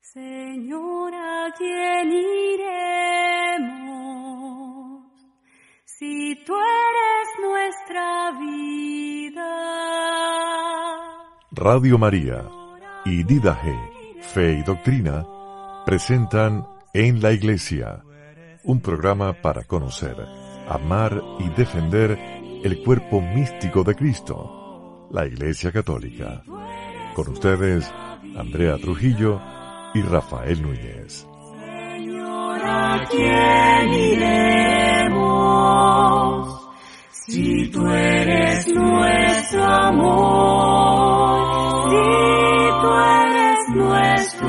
Señor, ¿a quién iremos si tú eres nuestra vida? Radio María y Didaje, Fe y Doctrina presentan En la Iglesia, un programa para conocer, amar y defender el cuerpo místico de Cristo, la Iglesia Católica. Con ustedes, Andrea Trujillo y Rafael Núñez. Señor, ¿a quién iremos si tú eres nuestro amor? Si tú eres nuestro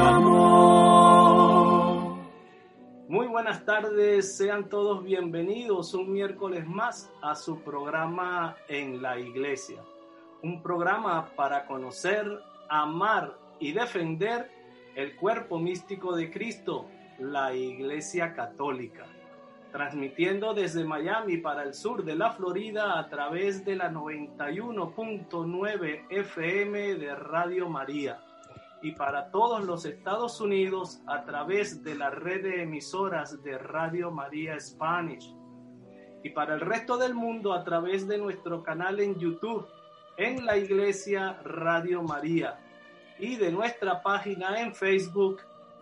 amor. Muy buenas tardes, sean todos bienvenidos un miércoles más a su programa En la Iglesia. Un programa para conocer, amar y defender el cuerpo místico de Cristo, la Iglesia Católica, transmitiendo desde Miami para el sur de la Florida a través de la 91.9 FM de Radio María y para todos los Estados Unidos a través de la red de emisoras de Radio María Spanish y para el resto del mundo a través de nuestro canal en YouTube, En la Iglesia Radio María, y de nuestra página en Facebook,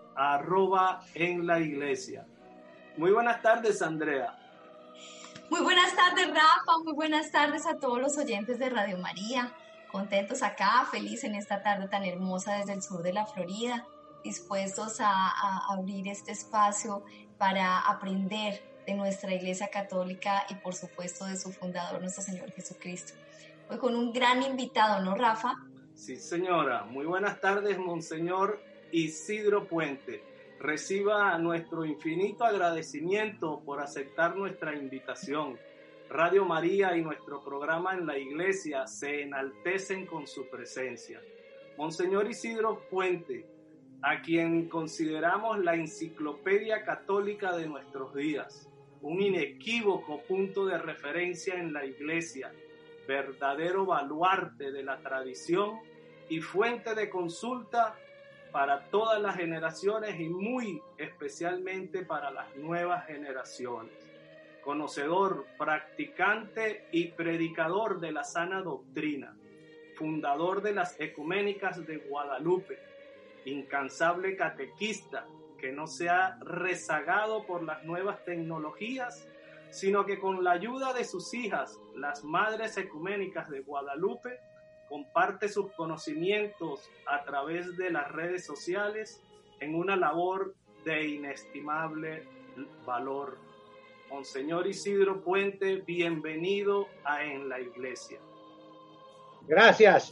@en la iglesia. Muy buenas tardes, Andrea. Muy buenas tardes, Rafa. Muy buenas tardes a todos los oyentes de Radio María. Contentos acá, feliz en esta tarde tan hermosa desde el sur de la Florida, dispuestos a abrir este espacio para aprender de nuestra Iglesia Católica y por supuesto de su fundador, nuestro Señor Jesucristo. Hoy con un gran invitado, ¿no, Rafa? Sí, señora. Muy buenas tardes, Monseñor Isidro Puente. Reciba nuestro infinito agradecimiento por aceptar nuestra invitación. Radio María y nuestro programa En la Iglesia se enaltecen con su presencia. Monseñor Isidro Puente, a quien consideramos la enciclopedia católica de nuestros días, un inequívoco punto de referencia en la Iglesia, verdadero baluarte de la tradición y fuente de consulta para todas las generaciones y muy especialmente para las nuevas generaciones. Conocedor, practicante y predicador de la sana doctrina, fundador de las Ecuménicas de Guadalupe, incansable catequista que no se ha rezagado por las nuevas tecnologías, sino que con la ayuda de sus hijas, las Madres Ecuménicas de Guadalupe, comparte sus conocimientos a través de las redes sociales en una labor de inestimable valor. Monseñor Isidro Puente, bienvenido a En la Iglesia. Gracias.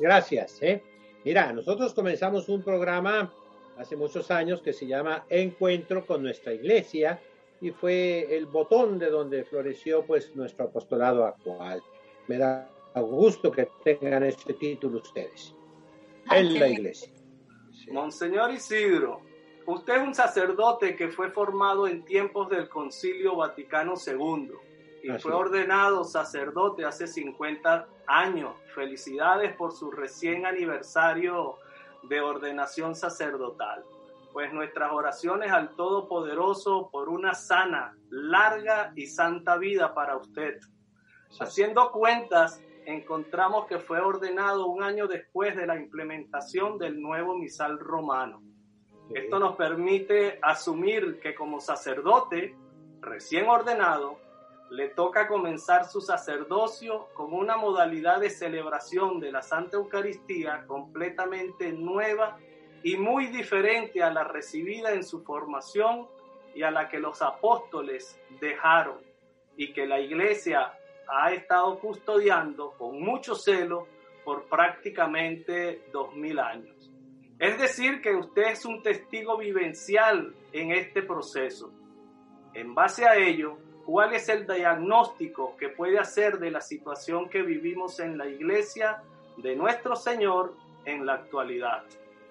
Mira, nosotros comenzamos un programa hace muchos años que se llama Encuentro con nuestra Iglesia, y fue el botón de donde floreció pues nuestro apostolado actual. Me da gusto que tengan este título ustedes. En la Iglesia. Sí. Monseñor Isidro, usted es un sacerdote que fue formado en tiempos del Concilio Vaticano II y fue ordenado sacerdote hace 50 años. Felicidades por su recién aniversario de ordenación sacerdotal. Pues nuestras oraciones al Todopoderoso por una sana, larga y santa vida para usted. Haciendo cuentas, encontramos que fue ordenado un año después de la implementación del nuevo misal romano. Esto nos permite asumir que como sacerdote recién ordenado, le toca comenzar su sacerdocio con una modalidad de celebración de la Santa Eucaristía completamente nueva y muy diferente a la recibida en su formación y a la que los apóstoles dejaron y que la Iglesia ha estado custodiando con mucho celo por prácticamente 2000 años. Es decir, que usted es un testigo vivencial en este proceso. En base a ello, ¿cuál es el diagnóstico que puede hacer de la situación que vivimos en la Iglesia de nuestro Señor en la actualidad?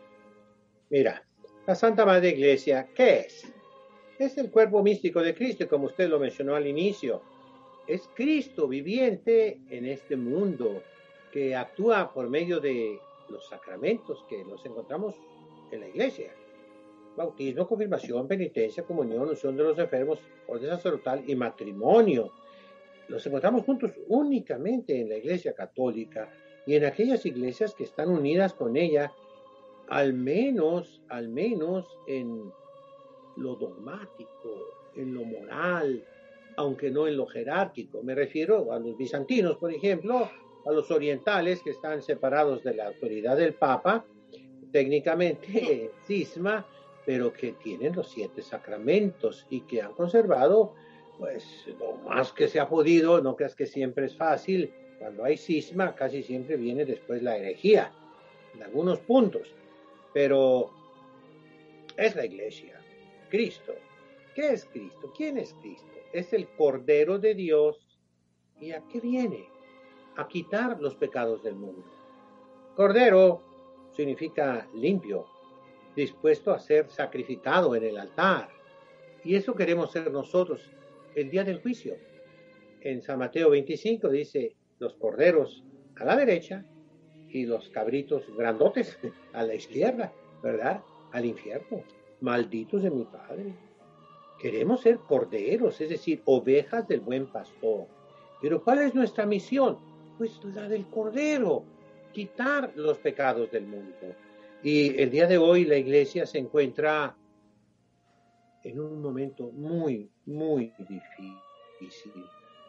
Mira, la Santa Madre Iglesia, ¿qué es? Es el cuerpo místico de Cristo, como usted lo mencionó al inicio. Es Cristo viviente en este mundo que actúa por medio de los sacramentos que nos encontramos en la Iglesia. bautismo, confirmación, penitencia, comunión, unción de los enfermos, orden sacerdotal y matrimonio. Los encontramos juntos únicamente en la Iglesia Católica y en aquellas iglesias que están unidas con ella, al menos en lo dogmático, en lo moral, aunque no en lo jerárquico. Me refiero a los bizantinos, por ejemplo, a los orientales que están separados de la autoridad del Papa, técnicamente cisma, pero que tienen los 7 sacramentos y que han conservado, pues, lo más que se ha podido. No creas que siempre es fácil. Cuando hay cisma, casi siempre viene después la herejía, en algunos puntos. Pero es la Iglesia, Cristo. ¿Qué es Cristo? ¿Quién es Cristo? Es el Cordero de Dios. ¿Y a qué viene? A quitar los pecados del mundo. Cordero significa limpio, dispuesto a ser sacrificado en el altar. Y eso queremos ser nosotros el día del juicio. En San Mateo 25 dice, los corderos a la derecha y los cabritos grandotes a la izquierda, ¿verdad? Al infierno. Malditos de mi Padre. Queremos ser corderos, es decir, ovejas del buen pastor. Pero ¿cuál es nuestra misión? Pues la del cordero, quitar los pecados del mundo. Y el día de hoy la Iglesia se encuentra en un momento muy, muy difícil.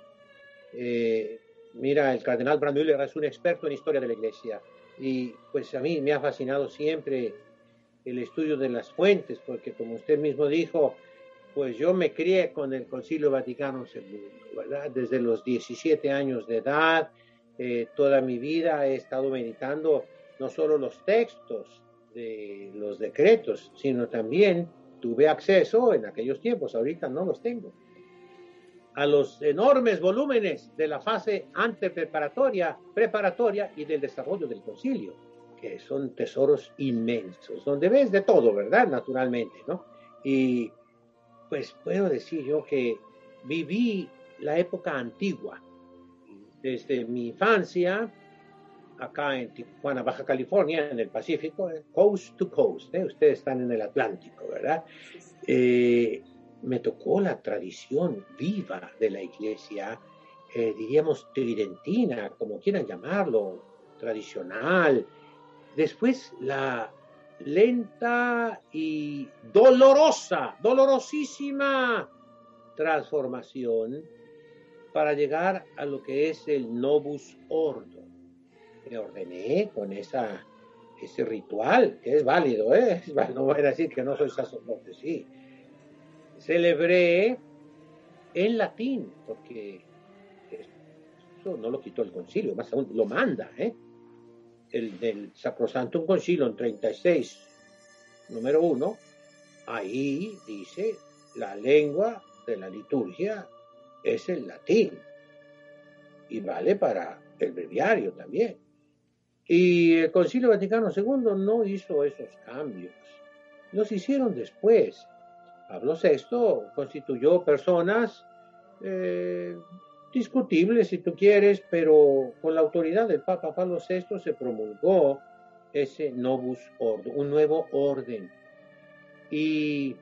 Mira, el cardenal Brandmüller es un experto en historia de la Iglesia y pues a mí me ha fascinado siempre el estudio de las fuentes, porque como usted mismo dijo, pues yo me crié con el Concilio Vaticano II, ¿verdad? Desde los 17 años de edad, toda mi vida he estado meditando no solo los textos de los decretos, sino también tuve acceso en aquellos tiempos, ahorita no los tengo, a los enormes volúmenes de la fase antepreparatoria, preparatoria y del desarrollo del concilio, que son tesoros inmensos, donde ves de todo, ¿verdad? Naturalmente, ¿no? Y pues puedo decir yo que viví la época antigua, desde mi infancia, acá en Tijuana, Baja California, en el Pacífico, coast to coast, ustedes están en el Atlántico, ¿verdad? Me tocó la tradición viva de la Iglesia, diríamos tridentina, como quieran llamarlo, tradicional. Después la lenta y dolorosísima transformación para llegar a lo que es el Novus Ordo. Me ordené con ese ritual, que es válido, no voy a decir que no soy sacerdote, sí. Celebré en latín, porque eso no lo quitó el concilio, más aún lo manda, el del Sacrosanctum Concilium 36, número 1, ahí dice la lengua de la liturgia es el latín, y vale para el breviario también. Y el Concilio Vaticano II no hizo esos cambios, los hicieron después. Pablo VI constituyó personas discutibles, si tú quieres, pero con la autoridad del Papa Pablo VI se promulgó ese Novus Ordo, un nuevo orden. Y,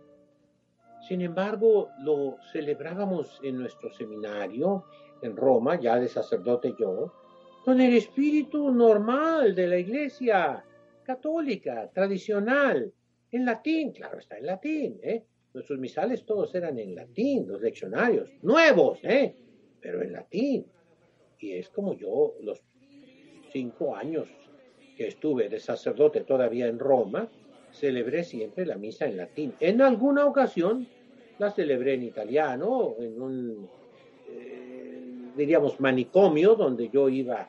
sin embargo, lo celebrábamos en nuestro seminario en Roma, ya de sacerdote yo, con el espíritu normal de la Iglesia católica, tradicional, en latín, claro, está en latín, Nuestros misales todos eran en latín, los leccionarios, nuevos, pero en latín. Y es como yo, los 5 años que estuve de sacerdote todavía en Roma, celebré siempre la misa en latín. En alguna ocasión la celebré en italiano, en un, diríamos, manicomio, donde yo iba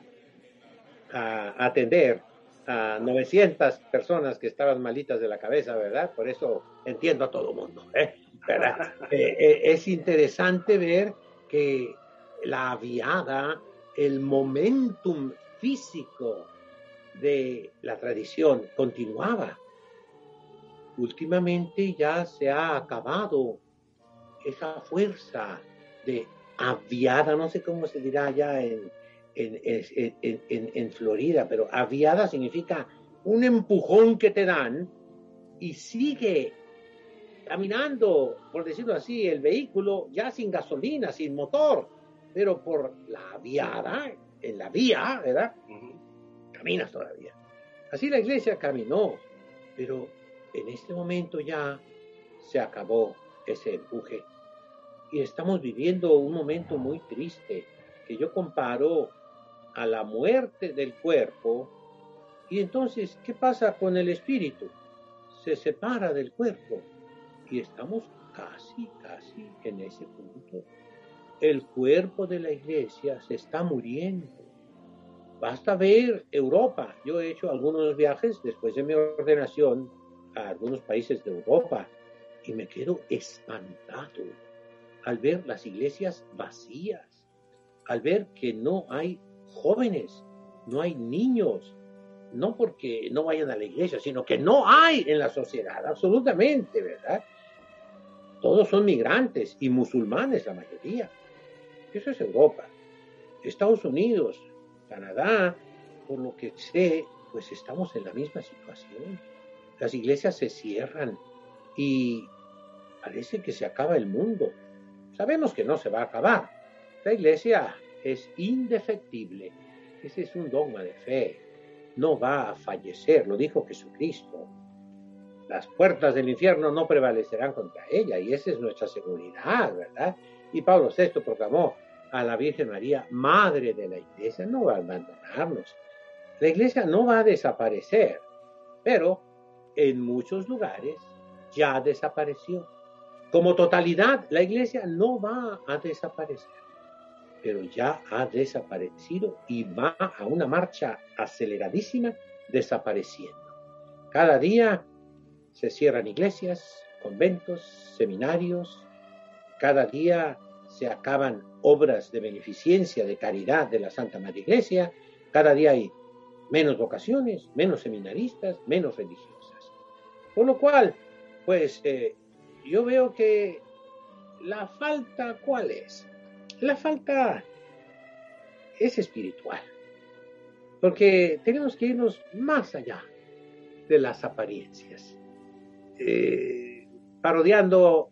a atender a 900 personas que estaban malitas de la cabeza, ¿verdad? Por eso entiendo a todo mundo, ¿verdad? Es interesante ver que la aviada, el momentum físico de la tradición continuaba. Últimamente ya se ha acabado esa fuerza de aviada, no sé cómo se dirá ya en Florida, pero aviada significa un empujón que te dan y sigue caminando, por decirlo así, el vehículo ya sin gasolina, sin motor, pero por la viada, en la vía, ¿verdad? Caminas todavía. Así la iglesia caminó, pero en este momento ya se acabó ese empuje y estamos viviendo un momento muy triste que yo comparo a la muerte del cuerpo. Y entonces, ¿qué pasa con el espíritu? Se separa del cuerpo y estamos casi en ese punto. El cuerpo de la iglesia se está muriendo. Basta ver Europa. Yo he hecho algunos viajes después de mi ordenación a algunos países de Europa y me quedo espantado al ver las iglesias vacías, al ver que no hay jóvenes, no hay niños, no porque no vayan a la iglesia, sino que no hay en la sociedad, absolutamente, ¿verdad? Todos son migrantes y musulmanes la mayoría. Eso es Europa. Estados Unidos, Canadá, por lo que sé, pues estamos en la misma situación. Las iglesias se cierran y parece que se acaba el mundo. Sabemos que no se va a acabar. La iglesia es indefectible. Ese es un dogma de fe. No va a fallecer, lo dijo Jesucristo. Las puertas del infierno no prevalecerán contra ella, y esa es nuestra seguridad, ¿verdad? Y Pablo VI proclamó a la Virgen María, Madre de la Iglesia, no va a abandonarnos. La Iglesia no va a desaparecer, pero en muchos lugares ya desapareció. Como totalidad, la Iglesia no va a desaparecer, pero ya ha desaparecido y va a una marcha aceleradísima desapareciendo. Cada día se cierran iglesias, conventos, seminarios. Cada día se acaban obras de beneficencia, de caridad de la Santa Madre Iglesia. Cada día hay menos vocaciones, menos seminaristas, menos religiosas. Por lo cual, pues yo veo que la falta, ¿cuál es? La falta es espiritual, porque tenemos que irnos más allá de las apariencias. Parodiando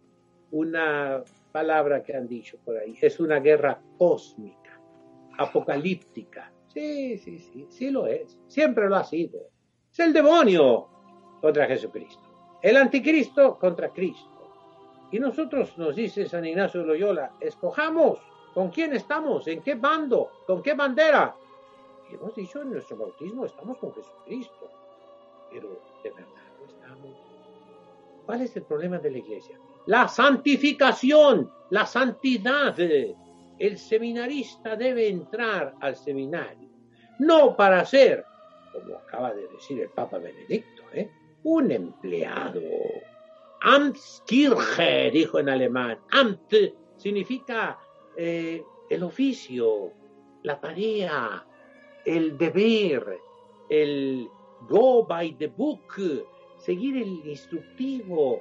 una palabra que han dicho por ahí, es una guerra cósmica, apocalíptica. Sí lo es, siempre lo ha sido. Es el demonio contra Jesucristo, el anticristo contra Cristo. Y nosotros, nos dice San Ignacio de Loyola, escojamos con quién estamos, en qué bando, con qué bandera. Y hemos dicho en nuestro bautismo, estamos con Jesucristo, pero de verdad no estamos. ¿Cuál es el problema de la iglesia? La santificación, la santidad. El seminarista debe entrar al seminario, no para ser, como acaba de decir el Papa Benedicto, un empleado. Amtskirche, dijo en alemán. Amt significa el oficio, la tarea, el deber, el go by the book, seguir el instructivo,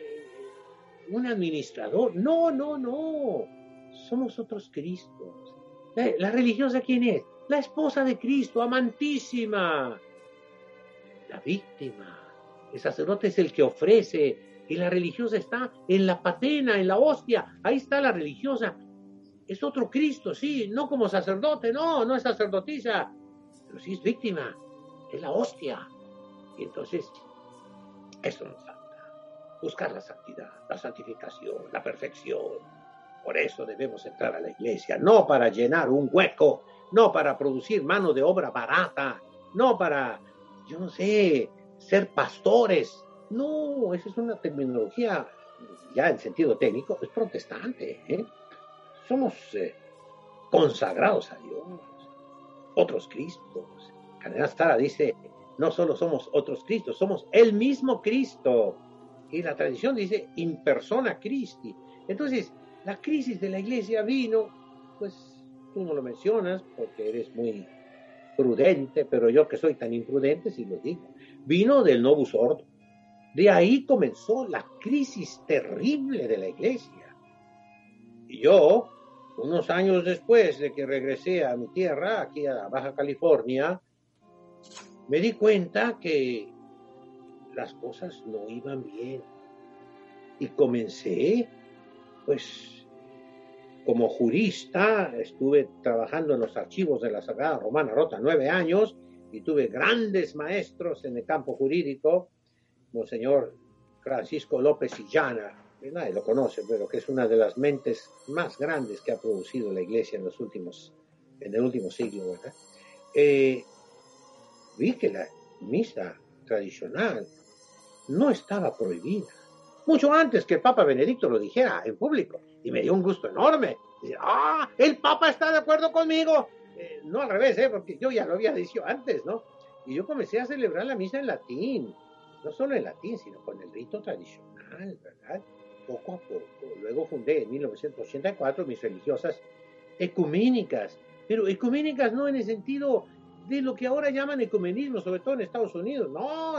un administrador. No. Somos otros Cristos. ¿La religiosa quién es? La esposa de Cristo, amantísima. La víctima. El sacerdote es el que ofrece, y la religiosa está en la patena, en la hostia. Ahí está la religiosa. Es otro Cristo, sí, no como sacerdote, no es sacerdotisa, pero sí es víctima, es la hostia. Y entonces, eso nos falta. Buscar la santidad, la santificación, la perfección. Por eso debemos entrar a la iglesia, no para llenar un hueco, no para producir mano de obra barata, no para, yo no sé, ser pastores. No, esa es una terminología, ya en sentido técnico, es protestante. Somos consagrados a Dios, otros Cristos. Cardenal Sara dice, no solo somos otros Cristos, somos el mismo Cristo. Y la tradición dice, in persona Christi. Entonces, la crisis de la iglesia vino, pues tú no lo mencionas porque eres muy prudente, pero yo que soy tan imprudente, sí lo digo. Vino del Novus Ordo. De ahí comenzó la crisis terrible de la iglesia. Y yo, unos años después de que regresé a mi tierra, aquí a Baja California, me di cuenta que las cosas no iban bien. Y comencé, pues, como jurista, estuve trabajando en los archivos de la Sagrada Romana Rota 9 años y tuve grandes maestros en el campo jurídico, Monseñor Francisco López Illana, que nadie lo conoce, pero que es una de las mentes más grandes que ha producido la Iglesia en el último siglo, ¿verdad? Vi que la misa tradicional no estaba prohibida, mucho antes que el Papa Benedicto lo dijera en público, y me dio un gusto enorme. Decir, el Papa está de acuerdo conmigo. No al revés, porque yo ya lo había dicho antes, ¿no? Y yo comencé a celebrar la misa en latín, no solo en latín, sino con el rito tradicional, ¿verdad? Poco a poco. Luego fundé en 1984 mis religiosas ecuménicas, pero ecuménicas no en el sentido de lo que ahora llaman ecumenismo, sobre todo en Estados Unidos.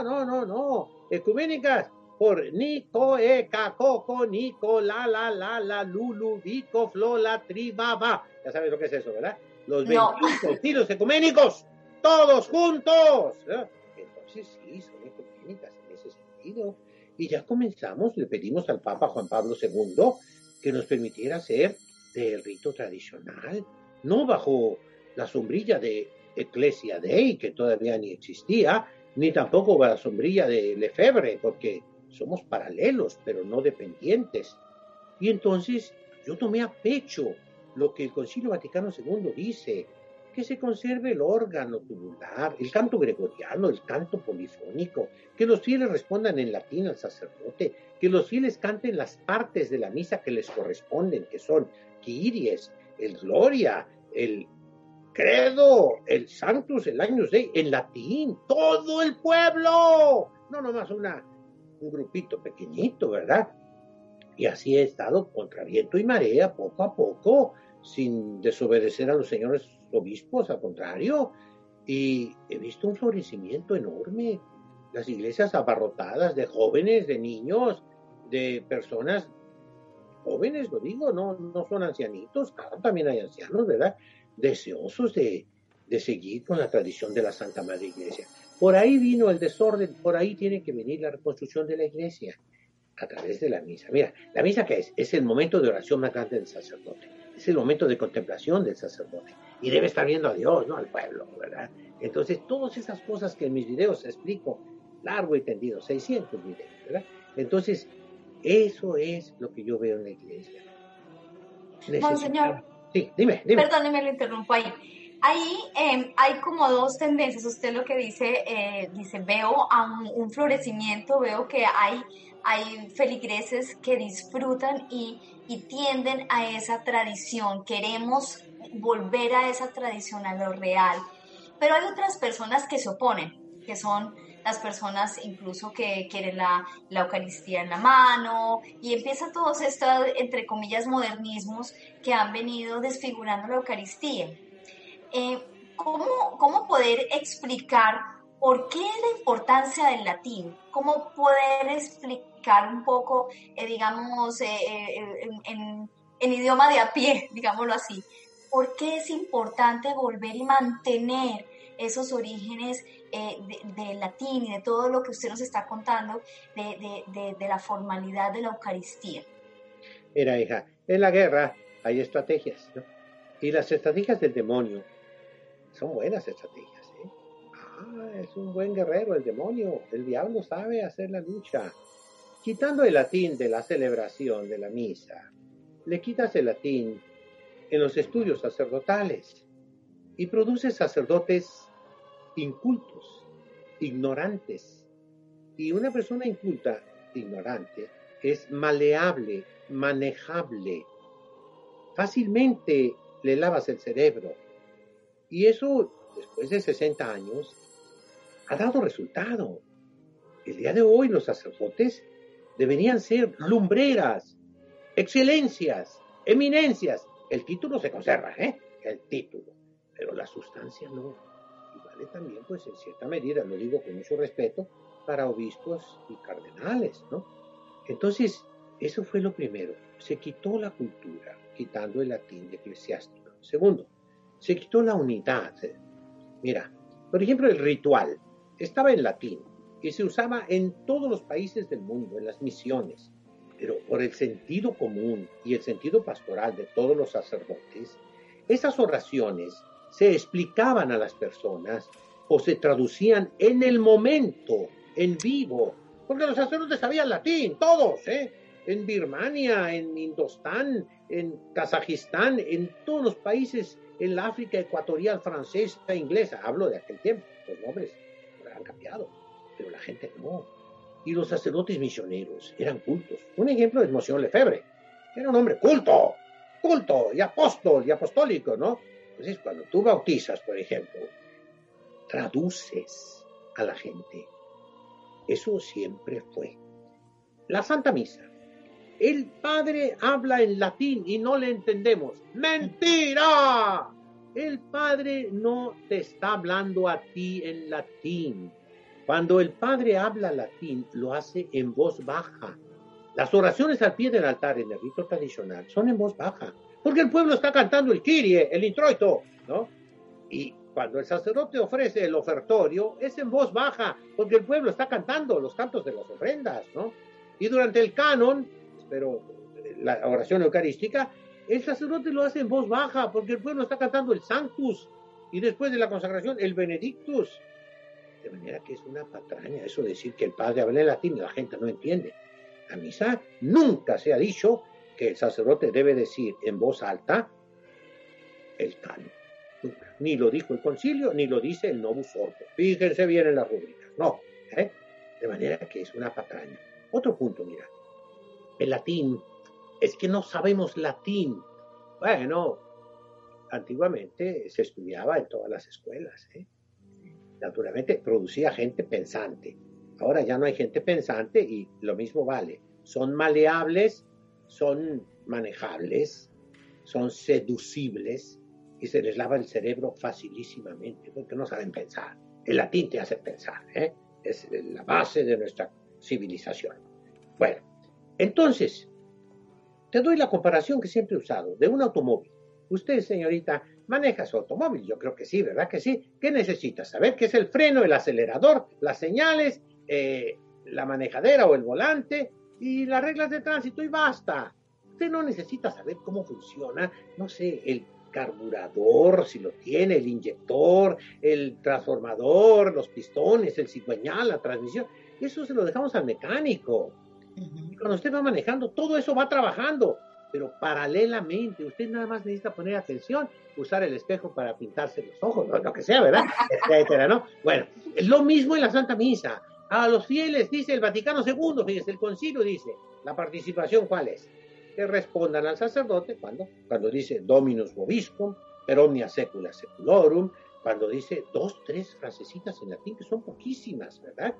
No. Ecuménicas por Nico, Eka, Coco, Nico, la, Lulu, Vico, Flola, Tribaba. Ya sabes lo que es eso, ¿verdad? Los 21 concilios ecuménicos, todos juntos. Entonces sí, son ecuménicas en ese sentido. Y ya comenzamos, le pedimos al Papa Juan Pablo II que nos permitiera hacer del rito tradicional, no bajo la sombrilla de Ecclesia Dei, que todavía ni existía, ni tampoco bajo la sombrilla de Lefebvre, porque somos paralelos, pero no dependientes. Y entonces yo tomé a pecho lo que el Concilio Vaticano II dice, que se conserve el órgano tubular, el canto gregoriano, el canto polifónico, que los fieles respondan en latín al sacerdote, que los fieles canten las partes de la misa que les corresponden, que son Kyries, el Gloria, el Credo, el Sanctus, el Agnus Dei, en latín, todo el pueblo, no nomás un grupito pequeñito, ¿verdad? Y así he estado contra viento y marea, poco a poco, sin desobedecer a los señores obispos, al contrario, y he visto un florecimiento enorme, las iglesias abarrotadas de jóvenes, de niños, de personas jóvenes, lo digo, no son ancianitos, claro, también hay ancianos, ¿verdad? Deseosos de seguir con la tradición de la Santa Madre Iglesia. Por ahí vino el desorden, por ahí tiene que venir la reconstrucción de la Iglesia, a través de la misa. Mira, ¿la misa qué es? Es el momento de oración más grande del sacerdote, es el momento de contemplación del sacerdote, y debe estar viendo a Dios, no al pueblo, ¿verdad? Entonces, todas esas cosas que en mis videos explico, largo y tendido, 600 videos, ¿verdad? Entonces, eso es lo que yo veo en la Iglesia. Monseñor, sí, dime. Perdóneme, lo interrumpo ahí. Ahí hay como dos tendencias. Usted lo que dice, veo a un florecimiento, veo que hay feligreses que disfrutan y tienden a esa tradición. Queremos volver a esa tradición, a lo real. Pero hay otras personas que se oponen, que son las personas incluso que quieren la Eucaristía en la mano, y empieza todos estos, entre comillas, modernismos que han venido desfigurando la Eucaristía. ¿Cómo poder explicar por qué la importancia del latín? ¿Cómo poder explicar un poco, digamos, en idioma de a pie, digámoslo así, por qué es importante volver y mantener esos orígenes del latín y de todo lo que usted nos está contando de la formalidad de la Eucaristía? Mira, hija, en la guerra hay estrategias, ¿no? Y las estrategias del demonio son buenas estrategias, ¿eh? Es un buen guerrero el demonio, el diablo sabe hacer la lucha. Quitando el latín de la celebración de la misa, le quitas el latín en los estudios sacerdotales y produces sacerdotes incultos, ignorantes. Y una persona inculta, ignorante, es maleable, manejable. Fácilmente le lavas el cerebro. Y eso, después de 60 años, ha dado resultado. El día de hoy los sacerdotes deberían ser lumbreras, excelencias, eminencias. El título se conserva, el título, pero la sustancia no. Y vale también, pues, en cierta medida, lo digo con mucho respeto, para obispos y cardenales, ¿no? Entonces, eso fue lo primero. Se quitó la cultura, quitando el latín eclesiástico. Segundo, se quitó la unidad. Mira, por ejemplo, el ritual estaba en latín, y se usaba en todos los países del mundo, en las misiones. Pero por el sentido común y el sentido pastoral de todos los sacerdotes, esas oraciones se explicaban a las personas o se traducían en el momento, en vivo, porque los sacerdotes sabían latín, todos, en Birmania, en Indostán, en Kazajistán, en todos los países, en la África ecuatorial francesa, inglesa, hablo de aquel tiempo, los nombres han cambiado, pero la gente no. Y los sacerdotes misioneros eran cultos. Un ejemplo es Monsieur Lefebvre, era un hombre culto y apóstol y apostólico, ¿no? Entonces, cuando tú bautizas, por ejemplo, traduces a la gente. Eso siempre fue. La Santa Misa. El Padre habla en latín y no le entendemos. ¡Mentira! El Padre no te está hablando a ti en latín. Cuando el Padre habla latín, lo hace en voz baja. Las oraciones al pie del altar en el rito tradicional son en voz baja, porque el pueblo está cantando el Kyrie, el introito, ¿no? Y cuando el sacerdote ofrece el ofertorio, es en voz baja, porque el pueblo está cantando los cantos de las ofrendas, ¿no? Y durante el canon, pero la oración eucarística, el sacerdote lo hace en voz baja, porque el pueblo está cantando el Sanctus, y después de la consagración, el Benedictus. De manera que es una patraña eso de decir que el padre habla en latín y la gente no entiende. La misa nunca se ha dicho que el sacerdote debe decir en voz alta el canon. Nunca. Ni lo dijo el concilio, ni lo dice el Novus Ordo. Fíjense bien en las rúbricas. No. De manera que es una patraña. Otro punto, mira. El latín. Es que no sabemos latín. Bueno, antiguamente se estudiaba en todas las escuelas, Naturalmente producía gente pensante. Ahora ya no hay gente pensante y lo mismo vale. Son maleables, son manejables, son seducibles y se les lava el cerebro facilísimamente porque no saben pensar. El latín te hace pensar, es la base de nuestra civilización. Bueno, entonces, te doy la comparación que siempre he usado de un automóvil. Usted, señorita, maneja su automóvil, yo creo que sí, ¿verdad que sí? ¿Qué necesita? Saber qué es el freno, el acelerador, las señales, la manejadera o el volante y las reglas de tránsito y basta. Usted no necesita saber cómo funciona, no sé, el carburador, si lo tiene, el inyector, el transformador, los pistones, el cigüeñal, la transmisión. Eso se lo dejamos al mecánico. Y cuando usted va manejando, todo eso va trabajando. Pero paralelamente, usted nada más necesita poner atención, usar el espejo para pintarse los ojos, lo que sea, ¿verdad? Etcétera, ¿no? Bueno, lo mismo en la Santa Misa. A los fieles, dice el Vaticano II, fíjese, el concilio dice, la participación, ¿cuál es? Que respondan al sacerdote, cuando dice Dominus vobiscum, per omnia secula seculorum, cuando dice 2, 3 frasecitas en latín, que son poquísimas, ¿verdad?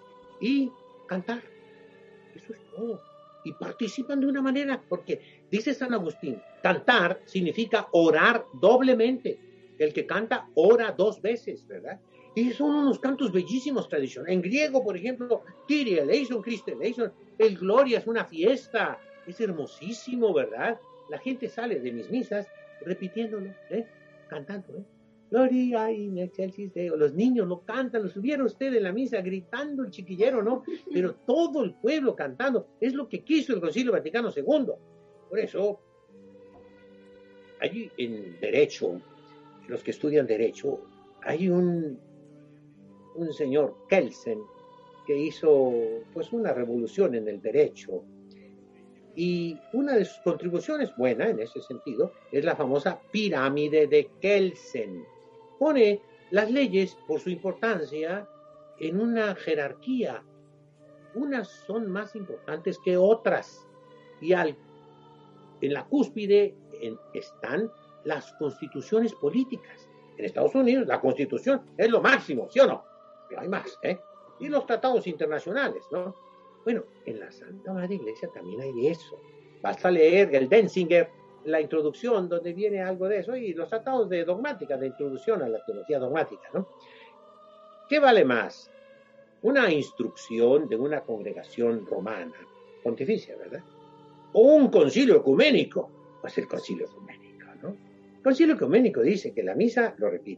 Y cantar. Eso es todo. Y participan de una manera, porque dice San Agustín, cantar significa orar doblemente. El que canta ora 2 veces, ¿verdad? Y son unos cantos bellísimos tradicionales. En griego, por ejemplo, Kyrie eleison, Christe eleison, el Gloria es una fiesta, es hermosísimo, ¿verdad? La gente sale de mis misas repitiéndolo, cantando, Gloria in excelsis Deo. Los niños lo cantan, lo subieron usted en la misa gritando el chiquillero, ¿no? Pero todo el pueblo cantando. Es lo que quiso el Concilio Vaticano II. Por eso, allí en Derecho, los que estudian Derecho, hay un señor, Kelsen, que hizo pues una revolución en el Derecho. Y una de sus contribuciones, buena en ese sentido, es la famosa pirámide de Kelsen. Pone las leyes, por su importancia, en una jerarquía. Unas son más importantes que otras. Y en la cúspide están las constituciones políticas. En Estados Unidos, la Constitución es lo máximo, ¿sí o no? Pero hay más, Y los tratados internacionales, ¿no? Bueno, en la Santa Madre Iglesia también hay de eso. Basta leer el Denzinger, la introducción, donde viene algo de eso, y los tratados de dogmática, de introducción a la teología dogmática, ¿no? ¿Qué vale más? Una instrucción de una congregación romana, pontificia, ¿verdad? O un concilio ecuménico. Pues el concilio ecuménico, ¿no? El concilio ecuménico dice que la misa, lo repito,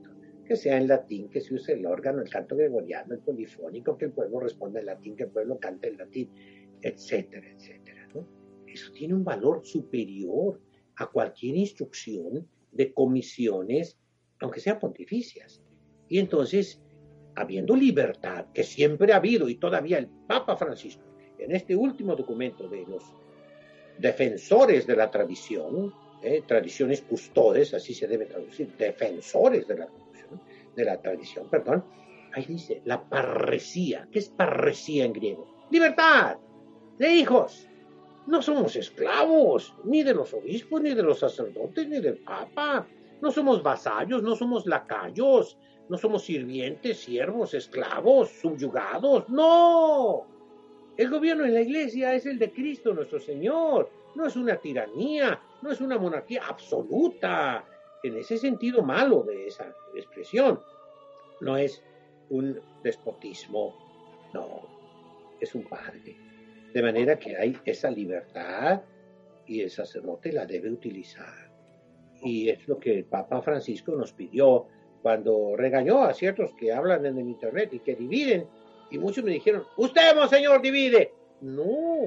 que sea en latín, que se use el órgano, el canto gregoriano, el polifónico, que el pueblo responda en latín, que el pueblo cante en latín, etcétera, etcétera, ¿no? Eso tiene un valor superior a cualquier instrucción de comisiones, aunque sean pontificias. Y entonces, habiendo libertad, que siempre ha habido, y todavía el Papa Francisco, en este último documento de los defensores de la tradición, tradiciones custodes, así se debe traducir, defensores de la tradición, perdón, ahí dice, la parresía. ¿Qué es parresía en griego? Libertad de hijos. No somos esclavos, ni de los obispos, ni de los sacerdotes, ni del Papa. No somos vasallos, no somos lacayos, no somos sirvientes, siervos, esclavos, subyugados. ¡No! El gobierno en la Iglesia es el de Cristo nuestro Señor. No es una tiranía, no es una monarquía absoluta, en ese sentido malo de esa expresión. No es un despotismo, no, es un padre. De manera que hay esa libertad y el sacerdote la debe utilizar. Y es lo que el Papa Francisco nos pidió cuando regañó a ciertos que hablan en el internet y que dividen. Y muchos me dijeron, usted, monseñor, divide. No.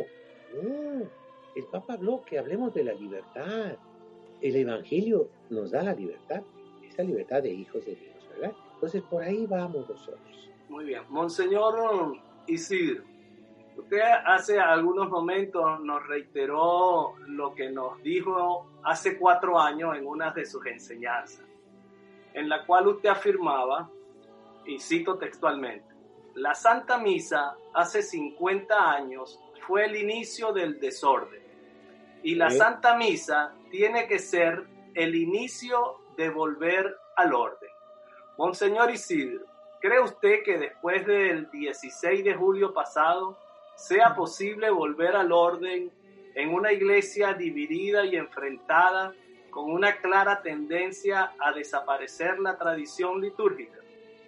El Papa habló que hablemos de la libertad. El Evangelio nos da la libertad, esa libertad de hijos de Dios, ¿verdad? Entonces, por ahí vamos nosotros. Muy bien. Monseñor Isidro, usted hace algunos momentos nos reiteró lo que nos dijo hace 4 años en una de sus enseñanzas, en la cual usted afirmaba, y cito textualmente, la Santa Misa hace 50 años fue el inicio del desorden y la Santa Misa tiene que ser el inicio de volver al orden. Monseñor Isidro, ¿cree usted que después del 16 de julio pasado sea posible volver al orden en una iglesia dividida y enfrentada con una clara tendencia a desaparecer la tradición litúrgica?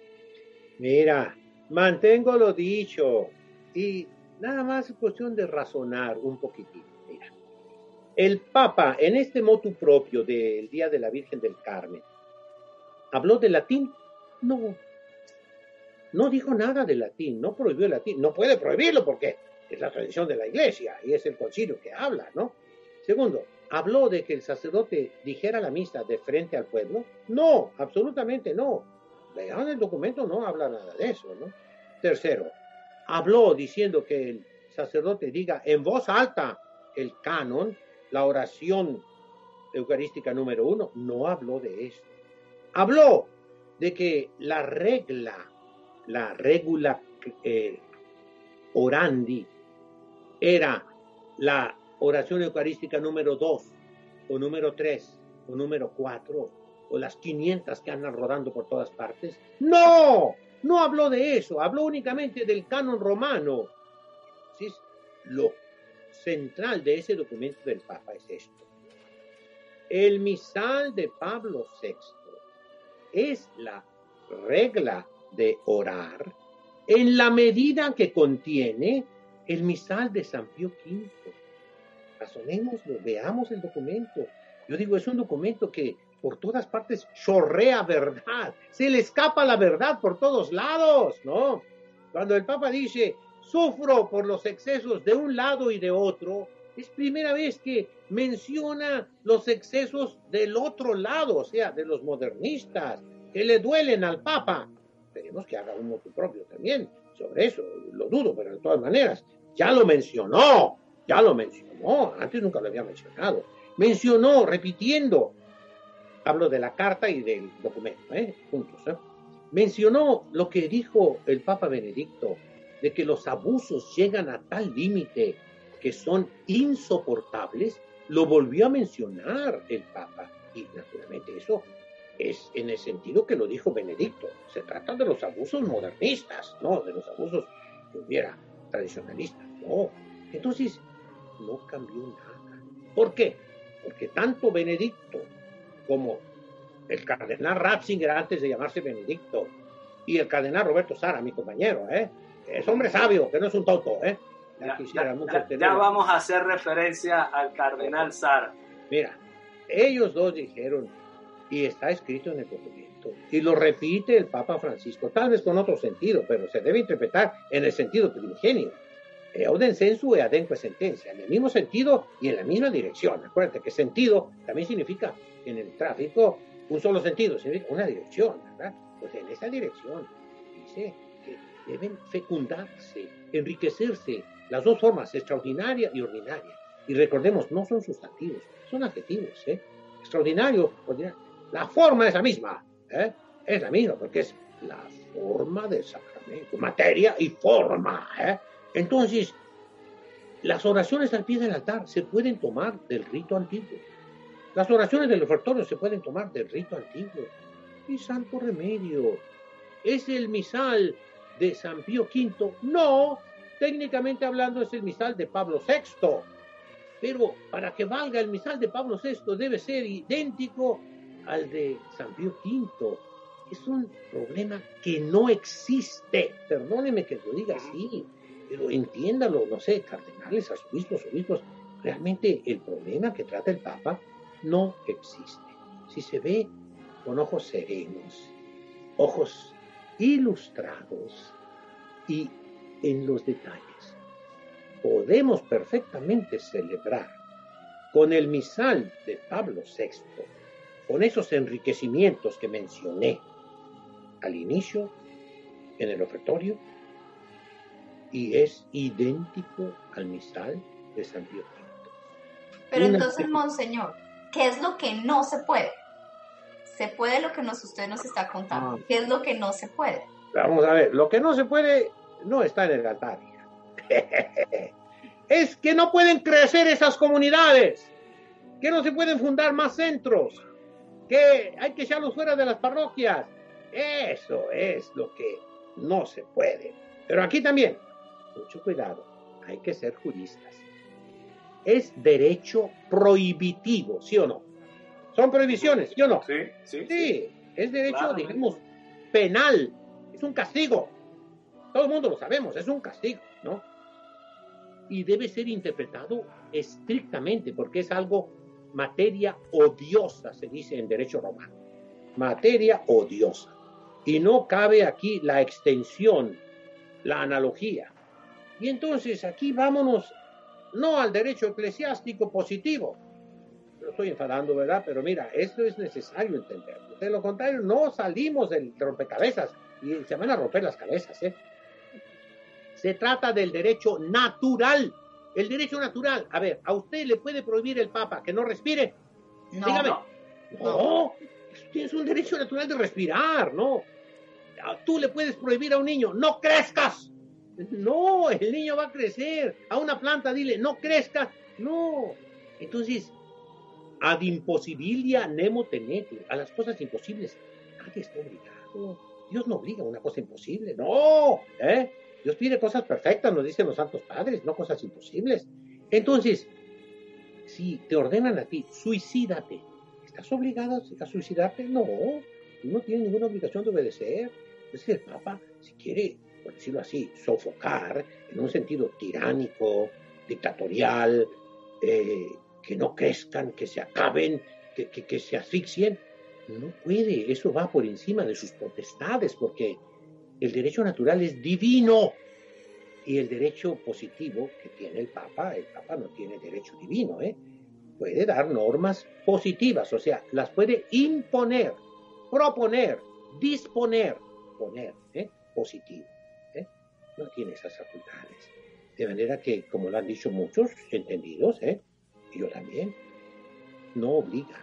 Mira, mantengo lo dicho y nada más es cuestión de razonar un poquitito. Mira, el Papa en este motu propio del Día de la Virgen del Carmen, ¿habló de latín? No dijo nada de latín, no prohibió el latín, no puede prohibirlo porque es la tradición de la iglesia y es el concilio que habla, ¿no? Segundo, ¿habló de que el sacerdote dijera la misa de frente al pueblo? No, absolutamente no. Vean el documento, no habla nada de eso, ¿no? Tercero, habló diciendo que el sacerdote diga en voz alta el canon, la oración eucarística número 1, no habló de eso. Habló de que la regula orandi era la oración eucarística número 2 o número 3 o número 4 o las 500 que andan rodando por todas partes. No habló de eso, habló únicamente del canon romano. ¿Sí? Lo central de ese documento del Papa es esto. El misal de Pablo VI es la regla de orar en la medida que contiene el misal de San Pío V. Razonémoslo, veamos el documento. Yo digo, es un documento que por todas partes chorrea verdad, se le escapa la verdad por todos lados, ¿no? Cuando el Papa dice, sufro por los excesos de un lado y de otro, es primera vez que menciona los excesos del otro lado, o sea, de los modernistas, que le duelen al Papa. Esperemos que haga un motu propio también sobre eso, lo dudo, pero de todas maneras, ya lo mencionó, antes nunca lo había mencionado, repitiendo, hablo de la carta y del documento, juntos, mencionó lo que dijo el Papa Benedicto, de que los abusos llegan a tal límite que son insoportables, lo volvió a mencionar el Papa, y naturalmente eso es en el sentido que lo dijo Benedicto. Se trata de los abusos modernistas, no de los abusos que hubiera tradicionalistas, no. Entonces, no cambió nada. ¿Por qué? Porque tanto Benedicto como el cardenal Ratzinger, antes de llamarse Benedicto, y el cardenal Roberto Sara, mi compañero, es hombre sabio, que no es un tonto, Ya vamos a hacer referencia al cardenal Sara. Mira, ellos dos dijeron Y está escrito en el documento. Y lo repite el Papa Francisco, tal vez con otro sentido, pero se debe interpretar en el sentido primigenio. Euden sensu e adenque sentencia, en el mismo sentido y en la misma dirección. Acuérdate que sentido también significa, en el tráfico, un solo sentido, significa una dirección, ¿verdad? Pues en esa dirección dice que deben fecundarse, enriquecerse, las dos formas, extraordinaria y ordinaria. Y recordemos, no son sustantivos, son adjetivos, extraordinario, ordinario. La forma es la misma, es la misma, porque es la forma del sacramento, materia y forma, Entonces, las oraciones al pie del altar se pueden tomar del rito antiguo. Las oraciones del ofertorio se pueden tomar del rito antiguo. Y santo remedio. ¿Es el misal de San Pío V? No, técnicamente hablando es el misal de Pablo VI. Pero para que valga el misal de Pablo VI debe ser idéntico al de San Pío V. Es un problema que no existe. Perdóneme que lo diga así, pero entiéndalo, no sé, cardenales, arzobispos, realmente el problema que trata el Papa no existe. Si se ve con ojos serenos, ojos ilustrados y en los detalles, podemos perfectamente celebrar con el misal de Pablo VI, con esos enriquecimientos que mencioné al inicio en el ofertorio, y es idéntico al misal de San Pío V. Pero entonces, monseñor, ¿qué es lo que no se puede? Se puede lo que usted nos está contando. ¿Qué es lo que no se puede? Vamos a ver, lo que no se puede no está en el altar. Es que no pueden crecer esas comunidades, que no se pueden fundar más centros, que hay que echarlos fuera de las parroquias. Eso es lo que no se puede. Pero aquí también, mucho cuidado, hay que ser juristas. Es derecho prohibitivo, ¿sí o no? Son prohibiciones, ¿sí o no? Sí, es derecho, claro, digamos, penal. Es un castigo. Todo el mundo lo sabemos, es un castigo, ¿no? Y debe ser interpretado estrictamente, porque es algo materia odiosa, se dice en derecho romano. Materia odiosa. Y no cabe aquí la extensión, la analogía. Y entonces aquí vámonos, no al derecho eclesiástico positivo. No estoy enfadando, ¿verdad? Pero mira, esto es necesario entenderlo. De lo contrario, no salimos del rompecabezas y se van a romper las cabezas, Se trata del derecho natural. El derecho natural. A ver, ¿a usted le puede prohibir el Papa que no respire? No. Dígame. No. Tienes un derecho natural de respirar, ¿no? Tú le puedes prohibir a un niño, ¡no crezcas! No, el niño va a crecer. A una planta dile, ¡no crezcas! No. Entonces, ad impossibilia nemo tenete. A las cosas imposibles nadie está obligado. Dios no obliga a una cosa imposible. No, Dios pide cosas perfectas, nos dicen los santos padres, no cosas imposibles. Entonces, si te ordenan a ti, suicídate. ¿Estás obligado a suicidarte? No, tú no tienes ninguna obligación de obedecer. Es que el Papa, si quiere, por decirlo así, sofocar en un sentido tiránico, dictatorial, que no crezcan, que se acaben, que se asfixien, no puede. Eso va por encima de sus potestades, porque el derecho natural es divino. Y el derecho positivo que tiene el Papa no tiene derecho divino, puede dar normas positivas, o sea, las puede imponer, proponer, disponer, poner, positivo, no tiene esas facultades. De manera que, como lo han dicho muchos entendidos, y yo también, no obliga,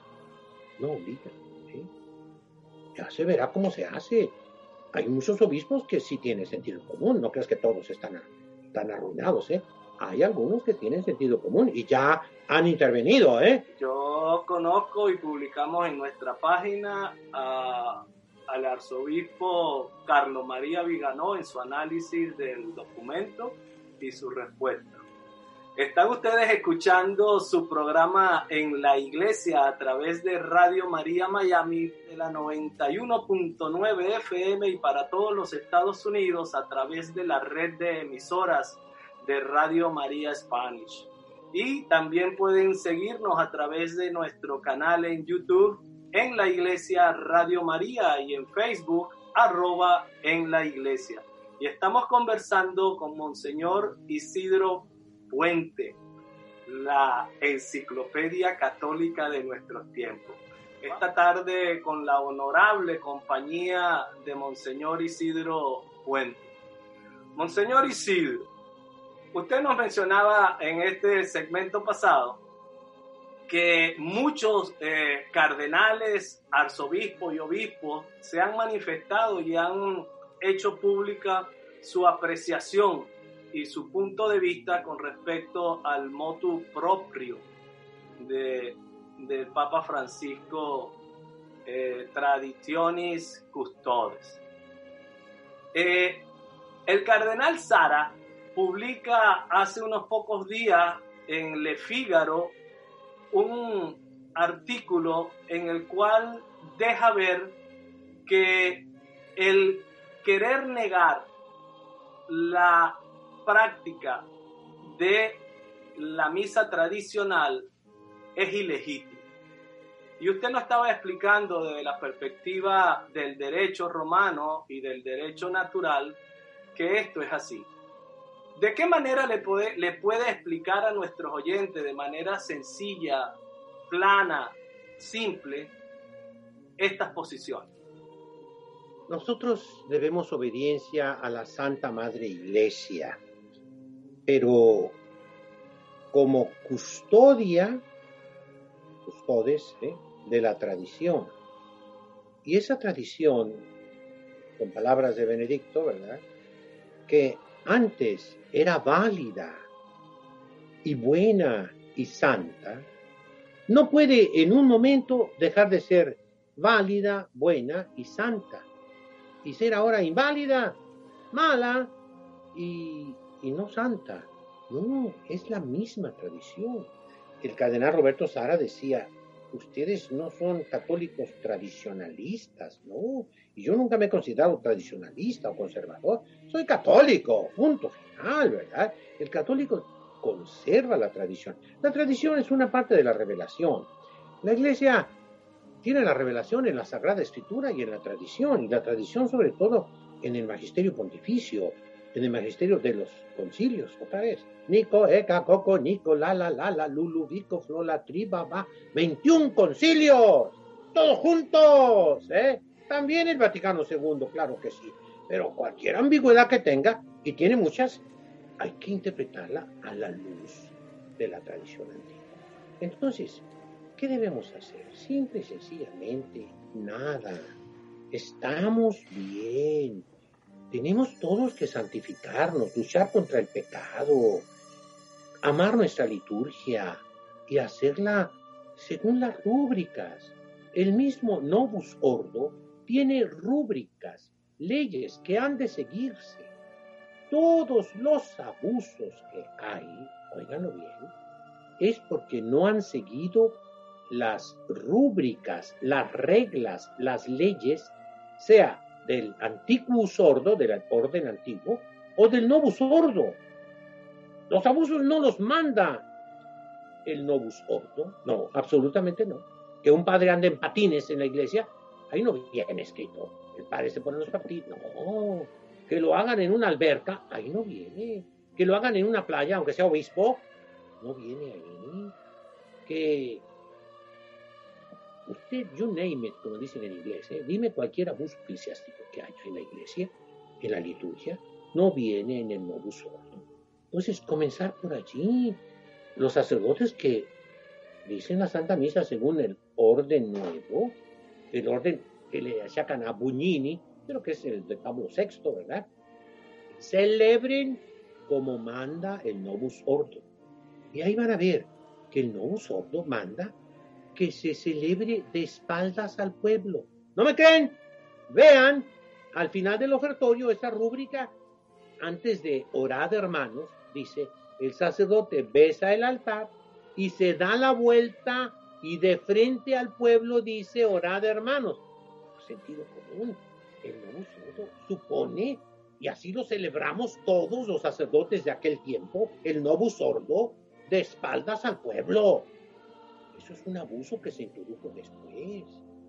ya se verá cómo se hace. Hay muchos obispos que sí tienen sentido común, no creas que todos están arruinados, Hay algunos que tienen sentido común y ya han intervenido, Yo conozco y publicamos en nuestra página al arzobispo Carlos María Viganó en su análisis del documento y su respuesta. Están ustedes escuchando su programa En la Iglesia a través de Radio María Miami de la 91.9 FM y para todos los Estados Unidos a través de la red de emisoras de Radio María Spanish. Y también pueden seguirnos a través de nuestro canal en YouTube En la Iglesia Radio María y en Facebook @en la Iglesia. Y estamos conversando con Monseñor Isidro Puente, la enciclopedia católica de nuestros tiempos. Esta tarde con la honorable compañía de Monseñor Isidro Puente. Monseñor Isidro, usted nos mencionaba en este segmento pasado que muchos cardenales, arzobispos y obispos se han manifestado y han hecho pública su apreciación y su punto de vista con respecto al motu proprio del Papa Francisco, Traditionis Custodes. El cardenal Sara publica hace unos pocos días en Le Figaro un artículo en el cual deja ver que el querer negar la práctica de la misa tradicional es ilegítimo. Y usted nos estaba explicando desde la perspectiva del derecho romano y del derecho natural que esto es así. ¿De qué manera le puede explicar a nuestros oyentes de manera sencilla, plana, simple, estas posiciones? Nosotros debemos obediencia a la Santa Madre Iglesia, pero como custodes de la tradición. Y esa tradición, con palabras de Benedicto, ¿verdad?, que antes era válida y buena y santa, no puede en un momento dejar de ser válida, buena y santa, y ser ahora inválida, mala y no santa. No, es la misma tradición. El cardenal Roberto Sara decía, ustedes no son católicos tradicionalistas, ¿no? Y yo nunca me he considerado tradicionalista o conservador. Soy católico, punto final, ¿verdad? El católico conserva la tradición. La tradición es una parte de la revelación. La Iglesia tiene la revelación en la Sagrada Escritura y en la tradición, y la tradición sobre todo en el magisterio pontificio, en el magisterio de los concilios, otra vez. Nico, Eka, Coco, Nico, Lala, Lulu, Vico, Flola, Triba, va. 21 concilios, todos juntos, ¿eh? También el Vaticano II, claro que sí. Pero cualquier ambigüedad que tenga, y tiene muchas, hay que interpretarla a la luz de la tradición antigua. Entonces, ¿qué debemos hacer? Simple y sencillamente, nada. Estamos bien. Tenemos todos que santificarnos, luchar contra el pecado, amar nuestra liturgia y hacerla según las rúbricas. El mismo Novus Ordo tiene rúbricas, leyes que han de seguirse. Todos los abusos que hay, óiganlo bien, es porque no han seguido las rúbricas, las reglas, las leyes, sea del Antiquus Ordo, del orden antiguo, o del Novus Ordo. Los abusos no los manda el Novus Ordo, no, absolutamente no. Que un padre ande en patines en la iglesia, ahí no viene escrito. El padre se pone los patines, no. Que lo hagan en una alberca, ahí no viene. Que lo hagan en una playa, aunque sea obispo, no viene ahí. Que usted, you name it, como dicen en inglés, dime cualquier abuso eclesiástico que haya en la iglesia, en la liturgia, no viene en el Novus Ordo. Entonces, comenzar por allí. Los sacerdotes que dicen la Santa Misa según el orden nuevo, el orden que le achacan a Bugnini, pero que es el de Pablo VI, ¿verdad? Celebren como manda el Novus Ordo. Y ahí van a ver que el Novus Ordo manda que se celebre de espaldas al pueblo. ¿No me creen? Vean al final del ofertorio esa rúbrica. Antes de orad, hermanos, dice, el sacerdote besa el altar y se da la vuelta y de frente al pueblo dice, orad, hermanos. Sentido común. El Novus Ordo supone, y así lo celebramos todos los sacerdotes de aquel tiempo, el Novus Ordo de espaldas al pueblo. Eso es un abuso que se introdujo después.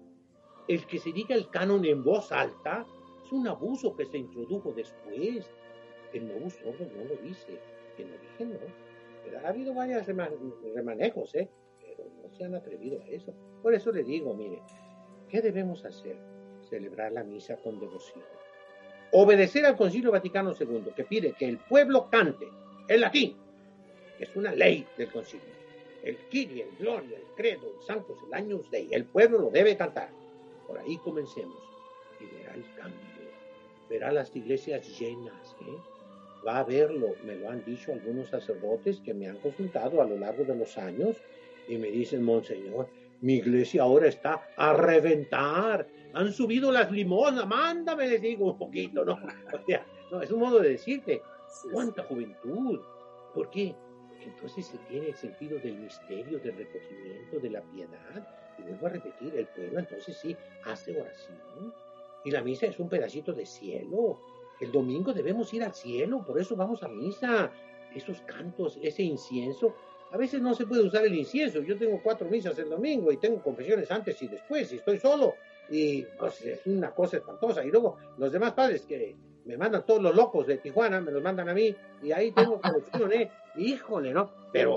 el que se diga el canon en voz alta es un abuso que se introdujo después. El novus ordo no lo dice, en origen no. Pero ha habido varios remanejos, pero no se han atrevido a eso. Por eso le digo, mire, ¿qué debemos hacer? Celebrar la misa con devoción. Obedecer al Concilio Vaticano II, que pide que el pueblo cante en latín. Es una ley del concilio. El Kyrie, el Gloria, el Credo, el Sanctus, el Agnus Dei. El pueblo lo debe cantar. Por ahí comencemos. Y verá el cambio. Verá las iglesias llenas. Va a verlo. Me lo han dicho algunos sacerdotes que me han consultado a lo largo de los años. Y me dicen, Monseñor, mi iglesia ahora está a reventar. Han subido las limonas. Mándame, les digo, un poquito, ¿no? O sea, no, es un modo de decirte. ¡Cuánta juventud! ¿Por qué? Entonces se tiene el sentido del misterio, del recogimiento, de la piedad. Y vuelvo a repetir, el pueblo entonces sí hace oración. Y la misa es un pedacito de cielo. El domingo debemos ir al cielo, por eso vamos a misa. Esos cantos, ese incienso. A veces no se puede usar el incienso. Yo tengo 4 misas el domingo y tengo confesiones antes y después, y estoy solo. Y pues, es una cosa espantosa. Y luego los demás padres que me mandan todos los locos de Tijuana, me los mandan a mí, y ahí tengo conexión, híjole, ¿no? Pero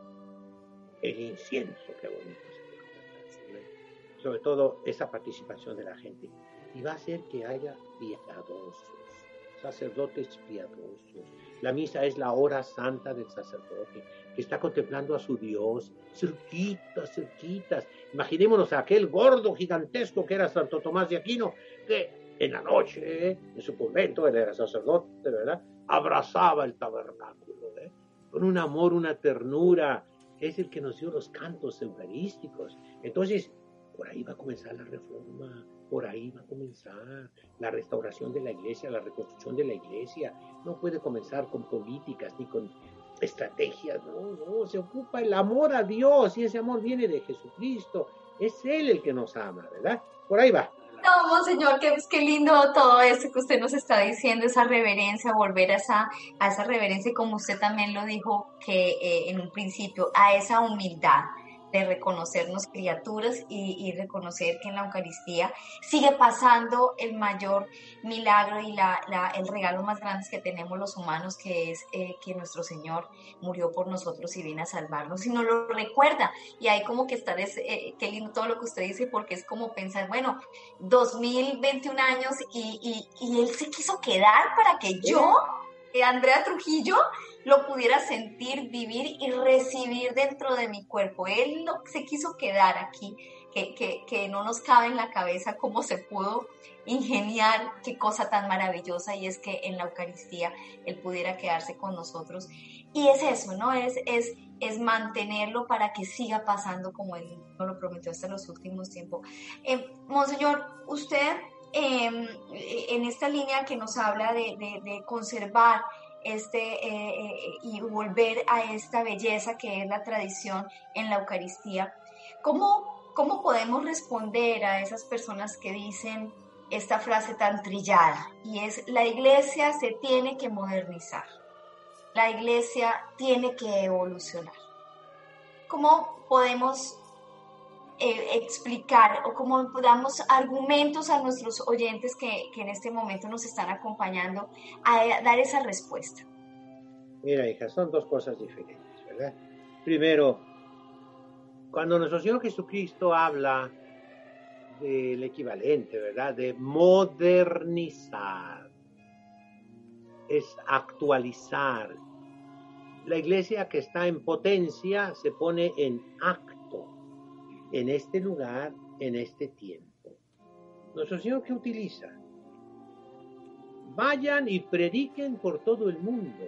el incienso, qué bonito es. Sobre todo esa participación de la gente. Y va a hacer que haya piadosos, sacerdotes piadosos. La misa es la hora santa del sacerdote, que está contemplando a su Dios, cerquitas. Imaginémonos a aquel gordo gigantesco que era Santo Tomás de Aquino, que en la noche, en su convento, él era sacerdote, ¿verdad? Abrazaba el tabernáculo, con un amor, una ternura. Es el que nos dio los cantos eucarísticos. Entonces, por ahí va a comenzar la reforma, por ahí va a comenzar la restauración de la iglesia, la reconstrucción de la iglesia. No puede comenzar con políticas ni con estrategias, no, se ocupa el amor a Dios, y ese amor viene de Jesucristo. Es Él el que nos ama, ¿verdad? Por ahí va. No, Monseñor, qué lindo todo eso que usted nos está diciendo, esa reverencia, volver a esa reverencia, y como usted también lo dijo que en un principio, a esa humildad de reconocernos criaturas y reconocer que en la Eucaristía sigue pasando el mayor milagro y el regalo más grande que tenemos los humanos, que es que nuestro Señor murió por nosotros y viene a salvarnos y nos lo recuerda. Y ahí como que está, qué lindo todo lo que usted dice, porque es como pensar, bueno, 2021 años y Él se quiso quedar para que yo, Andrea Trujillo, lo pudiera sentir, vivir y recibir dentro de mi cuerpo. Él se quiso quedar aquí, que no nos cabe en la cabeza cómo se pudo ingeniar, qué cosa tan maravillosa, y es que en la Eucaristía Él pudiera quedarse con nosotros. Y es eso, ¿no? Es mantenerlo para que siga pasando como Él nos lo prometió hasta los últimos tiempos. Monseñor, usted en esta línea que nos habla de conservar y volver a esta belleza que es la tradición en la Eucaristía, ¿cómo podemos responder a esas personas que dicen esta frase tan trillada? Y es: la iglesia se tiene que modernizar, la iglesia tiene que evolucionar. ¿Cómo podemos explicar o cómo damos argumentos a nuestros oyentes que en este momento nos están acompañando a dar esa respuesta? Mira, hija, son 2 cosas diferentes, ¿verdad? Primero, cuando nuestro Señor Jesucristo habla del equivalente, ¿verdad?, de modernizar, es actualizar. La iglesia que está en potencia se pone en acto, en este lugar, en este tiempo. Nuestro Señor, ¿qué utiliza? Vayan y prediquen por todo el mundo.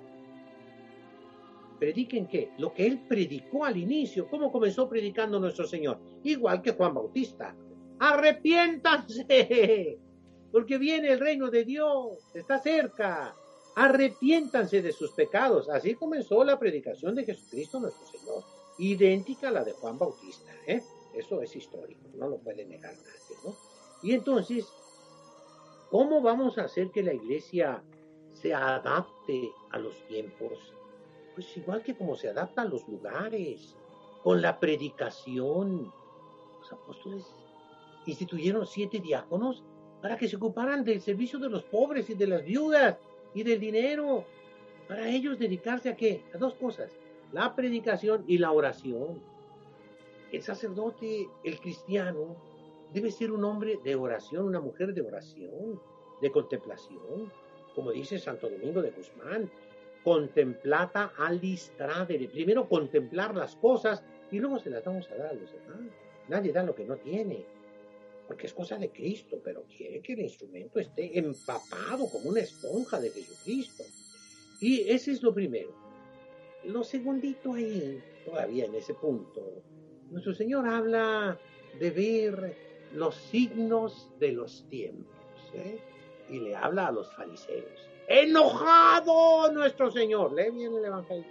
¿Prediquen qué? Lo que Él predicó al inicio. ¿Cómo comenzó predicando nuestro Señor? Igual que Juan Bautista. ¡Arrepiéntanse! Porque viene el reino de Dios, está cerca. Arrepiéntanse de sus pecados. Así comenzó la predicación de Jesucristo nuestro Señor. Idéntica a la de Juan Bautista, Eso es histórico, no lo puede negar nadie, ¿no? Y entonces, ¿cómo vamos a hacer que la iglesia se adapte a los tiempos? Pues igual que como se adapta a los lugares, con la predicación. Los apóstoles instituyeron 7 diáconos para que se ocuparan del servicio de los pobres y de las viudas y del dinero. Para ellos dedicarse ¿a qué? A 2 cosas, la predicación y la oración. El sacerdote, el cristiano, debe ser un hombre de oración, una mujer de oración, de contemplación. Como dice Santo Domingo de Guzmán, contemplata alistradere. Primero contemplar las cosas y luego se las vamos a dar a los demás. Nadie da lo que no tiene, porque es cosa de Cristo, pero quiere que el instrumento esté empapado como una esponja de Jesucristo. Y ese es lo primero. Lo segundito ahí, todavía en ese punto, nuestro Señor habla de ver los signos de los tiempos, y le habla a los fariseos. ¡Enojado nuestro Señor! Lee bien el Evangelio.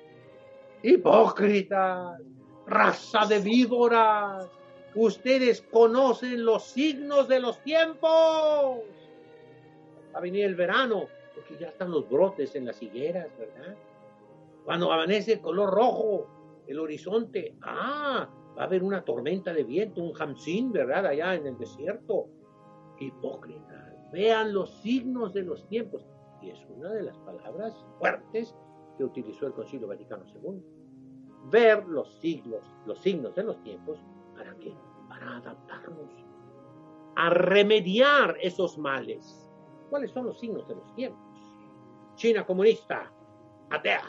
Hipócritas, raza de víboras, ustedes conocen los signos de los tiempos. Va a venir el verano, porque ya están los brotes en las higueras, ¿verdad? Cuando amanece el color rojo, el horizonte, va a haber una tormenta de viento, un hamsin, ¿verdad? Allá en el desierto. Hipócritas, vean los signos de los tiempos. Y es una de las palabras fuertes que utilizó el Concilio Vaticano II. Ver los signos de los tiempos, ¿para qué? Para adaptarnos a remediar esos males. ¿Cuáles son los signos de los tiempos? China comunista, atea.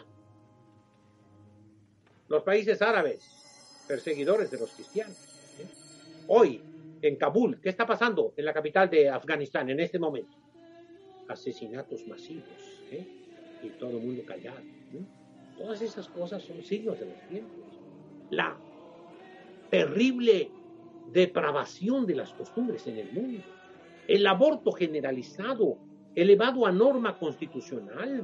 Los países árabes, perseguidores de los cristianos. Hoy, en Kabul, ¿qué está pasando en la capital de Afganistán en este momento? Asesinatos masivos, y todo el mundo callado. Todas esas cosas son signos de los tiempos. La terrible depravación de las costumbres en el mundo, el aborto generalizado, elevado a norma constitucional,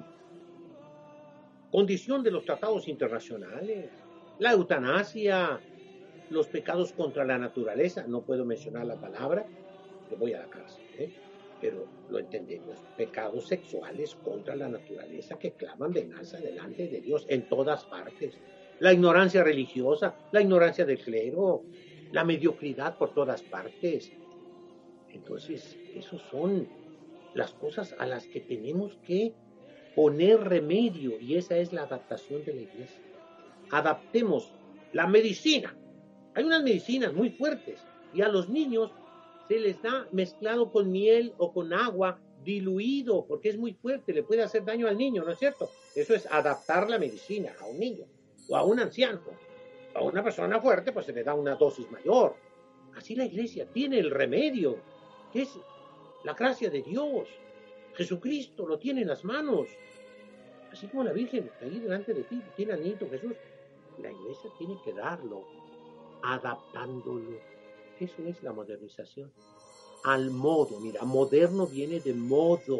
condición de los tratados internacionales, la eutanasia, los pecados contra la naturaleza, no puedo mencionar la palabra, que voy a la cárcel, pero lo entendemos, pecados sexuales contra la naturaleza que claman venganza delante de Dios en todas partes, la ignorancia religiosa, la ignorancia del clero, la mediocridad por todas partes. Entonces, esas son las cosas a las que tenemos que poner remedio, y esa es la adaptación de la iglesia. Adaptemos la medicina. Hay unas medicinas muy fuertes y a los niños se les da mezclado con miel o con agua diluido porque es muy fuerte, le puede hacer daño al niño, ¿no es cierto? Eso es adaptar la medicina a un niño o a un anciano. A una persona fuerte pues se le da una dosis mayor. Así la iglesia tiene el remedio, que es la gracia de Dios. Jesucristo lo tiene en las manos. Así como la Virgen ahí delante de ti tiene al niño Jesús. La iglesia tiene que darlo, adaptándolo. Eso es la modernización. Al modo, mira, moderno viene de modo.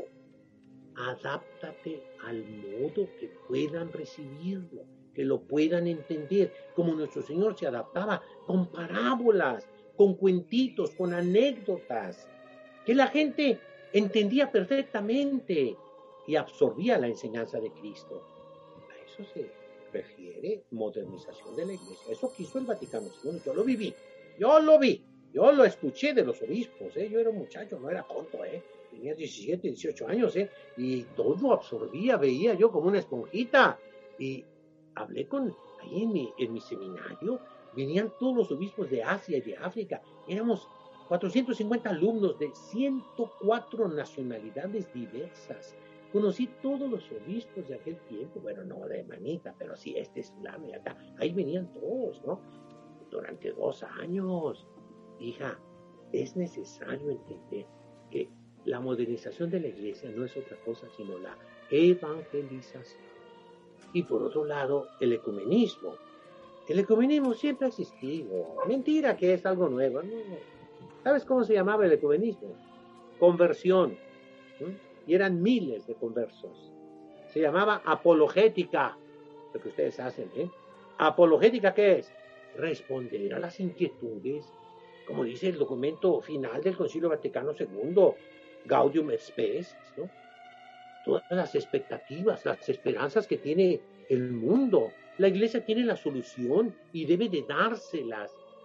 Adáptate al modo que puedan recibirlo, que lo puedan entender, como nuestro Señor se adaptaba con parábolas, con cuentitos, con anécdotas, que la gente entendía perfectamente y absorbía la enseñanza de Cristo. A eso se refiere modernización de la iglesia. Eso quiso el Vaticano II. Yo lo viví, yo lo escuché de los obispos. Yo era un muchacho, no era tonto, tenía 17, 18 años, y todo absorbía, veía yo como una esponjita. Y hablé ahí en mi seminario, venían todos los obispos de Asia y de África. Éramos 450 alumnos de 104 nacionalidades diversas. Conocí todos los obispos de aquel tiempo, bueno, no de manita, pero sí, este es fulano y acá. Ahí venían todos, ¿no? Durante 2 años. Hija, es necesario entender que la modernización de la iglesia no es otra cosa sino la evangelización. Y por otro lado, el ecumenismo. El ecumenismo siempre ha existido. Mentira que es algo nuevo. No. ¿Sabes cómo se llamaba el ecumenismo? Conversión. Y eran miles de conversos. Se llamaba apologética, lo que ustedes hacen, ¿Apologética qué es? Responder a las inquietudes, como dice el documento final del Concilio Vaticano II, Gaudium et Spes, ¿no? Todas las expectativas, las esperanzas que tiene el mundo. La iglesia tiene la solución y debe de dárselas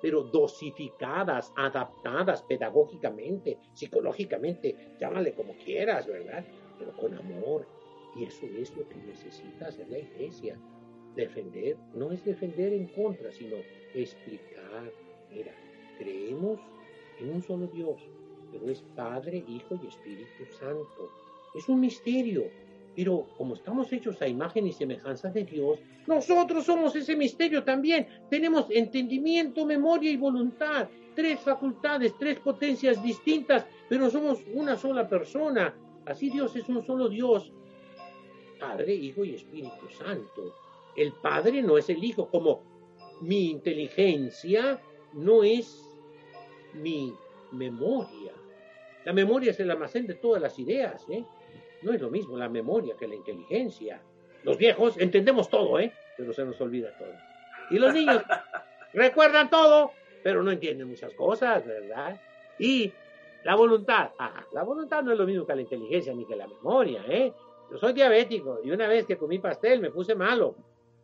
pero dosificadas, adaptadas pedagógicamente, psicológicamente, llámale como quieras, ¿verdad? Pero con amor. Y eso es lo que necesita hacer la iglesia. Defender, no es defender en contra, sino explicar. Mira, creemos en un solo Dios, pero es Padre, Hijo y Espíritu Santo. Es un misterio, pero como estamos hechos a imagen y semejanza de Dios, nosotros somos ese misterio también. Tenemos entendimiento, memoria y voluntad. 3 facultades, 3 potencias distintas, pero somos una sola persona. Así Dios es un solo Dios. Padre, Hijo y Espíritu Santo. El Padre no es el Hijo, como mi inteligencia no es mi memoria. La memoria es el almacén de todas las ideas, ¿eh? No es lo mismo la memoria que la inteligencia. Los viejos entendemos todo, pero se nos olvida todo. Y los niños recuerdan todo, pero no entienden muchas cosas, ¿verdad? Y la voluntad. La voluntad no es lo mismo que la inteligencia ni que la memoria, Yo soy diabético y una vez que comí pastel me puse malo.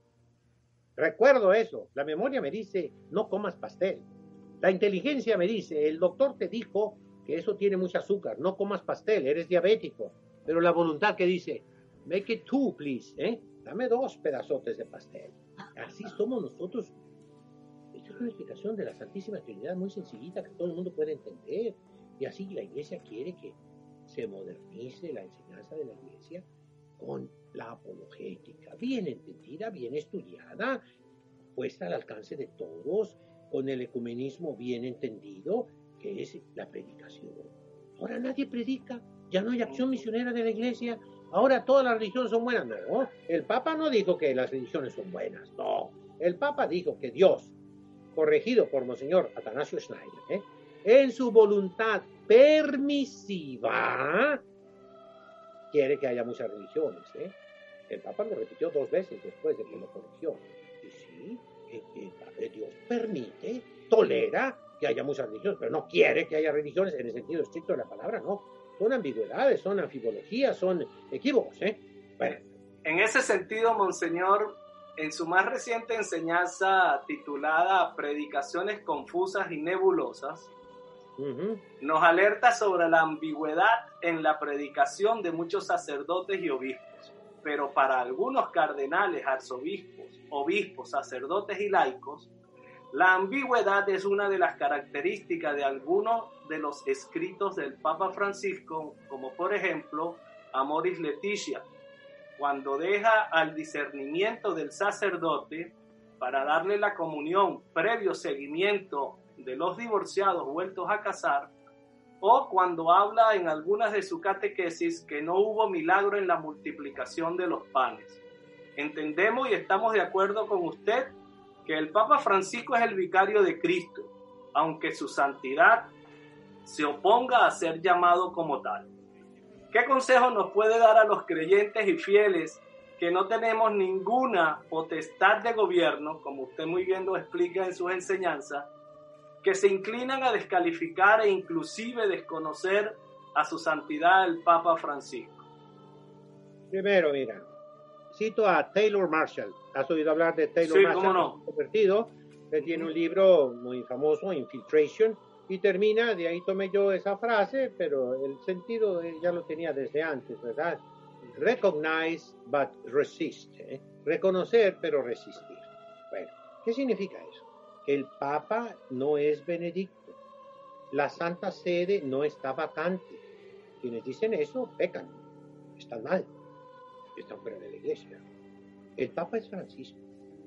Recuerdo eso. La memoria me dice, no comas pastel. La inteligencia me dice, el doctor te dijo que eso tiene mucho azúcar, no comas pastel, eres diabético. Pero la voluntad que dice, make it 2, please, Dame 2 pedazotes de pastel. Así somos nosotros. Esta es una explicación de la Santísima Trinidad muy sencillita que todo el mundo puede entender. Y así la Iglesia quiere que se modernice la enseñanza de la Iglesia con la apologética, bien entendida, bien estudiada, puesta al alcance de todos, con el ecumenismo bien entendido, que es la predicación. Ahora nadie predica, ya no hay acción misionera de la Iglesia, ahora todas las religiones son buenas. No, el Papa no dijo que las religiones son buenas, no. El Papa dijo que Dios, corregido por Monseñor Atanasio Schneider, en su voluntad permisiva, quiere que haya muchas religiones. El Papa lo repitió 2 veces después de que lo corrigió. Y sí, Dios permite, tolera que haya muchas religiones, pero no quiere que haya religiones en el sentido estricto de la palabra, no. Son ambigüedades, son anfibologías, son equívocos. Bueno. En ese sentido, Monseñor, en su más reciente enseñanza titulada Predicaciones confusas y nebulosas, nos alerta sobre la ambigüedad en la predicación de muchos sacerdotes y obispos, pero para algunos cardenales, arzobispos, obispos, sacerdotes y laicos, la ambigüedad es una de las características de algunos de los escritos del Papa Francisco, como por ejemplo Amoris Laetitia, cuando deja al discernimiento del sacerdote para darle la comunión previo seguimiento de los divorciados vueltos a casar, o cuando habla en algunas de sus catequesis que no hubo milagro en la multiplicación de los panes. Entendemos y estamos de acuerdo con usted que el Papa Francisco es el vicario de Cristo, aunque su santidad se oponga a ser llamado como tal. ¿Qué consejo nos puede dar a los creyentes y fieles que no tenemos ninguna potestad de gobierno, como usted muy bien lo explica en sus enseñanzas, que se inclinan a descalificar e inclusive desconocer a su santidad el Papa Francisco? Primero, mira, cito a Taylor Marshall. ¿Has oído hablar de Taylor Marshall? Sí, cómo no. Convertido. Él tiene un libro muy famoso, Infiltration, y termina, de ahí tomé yo esa frase, pero el sentido ya lo tenía desde antes, ¿verdad? Recognize but resist. Reconocer pero resistir. Bueno, ¿qué significa eso? Que el Papa no es Benedicto. La Santa Sede no está vacante. Quienes dicen eso, pecan. Están mal. Están fuera de la Iglesia. El Papa es Francisco.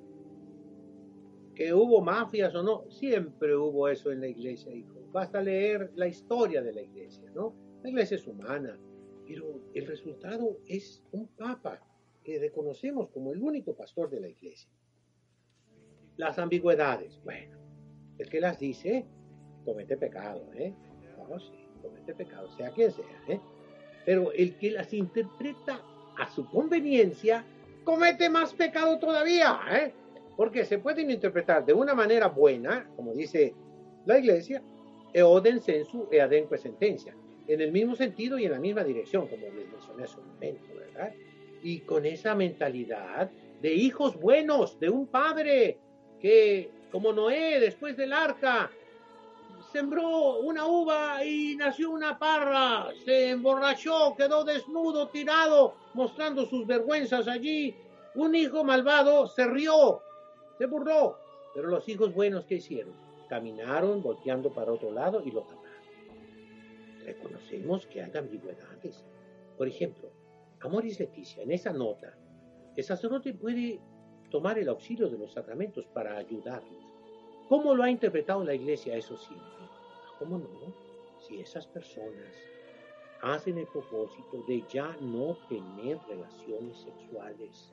Que hubo mafias o no, siempre hubo eso en la Iglesia, hijo. Basta leer la historia de la Iglesia, ¿no? La Iglesia es humana, pero el resultado es un Papa que reconocemos como el único pastor de la Iglesia. Las ambigüedades, bueno, el que las dice comete pecado, No, sí, comete pecado, sea quien sea, Pero el que las interpreta a su conveniencia comete más pecado todavía, Porque se pueden interpretar de una manera buena, como dice la Iglesia, eoden sensu e ademque sentencia, en el mismo sentido y en la misma dirección, como les mencioné hace un momento, ¿verdad? Y con esa mentalidad de hijos buenos, de un padre que como Noé después del arca. Sembró una uva y nació una parra, se emborrachó, quedó desnudo, tirado, mostrando sus vergüenzas allí. Un hijo malvado se rió, se burló, pero los hijos buenos, ¿qué hicieron? Caminaron volteando para otro lado y lo taparon. Reconocemos que hay ambigüedades. Por ejemplo, Amoris Laetitia, en esa nota, el sacerdote puede tomar el auxilio de los sacramentos para ayudarlos. ¿Cómo lo ha interpretado la Iglesia eso siempre? ¿Cómo no? Si esas personas hacen el propósito de ya no tener relaciones sexuales,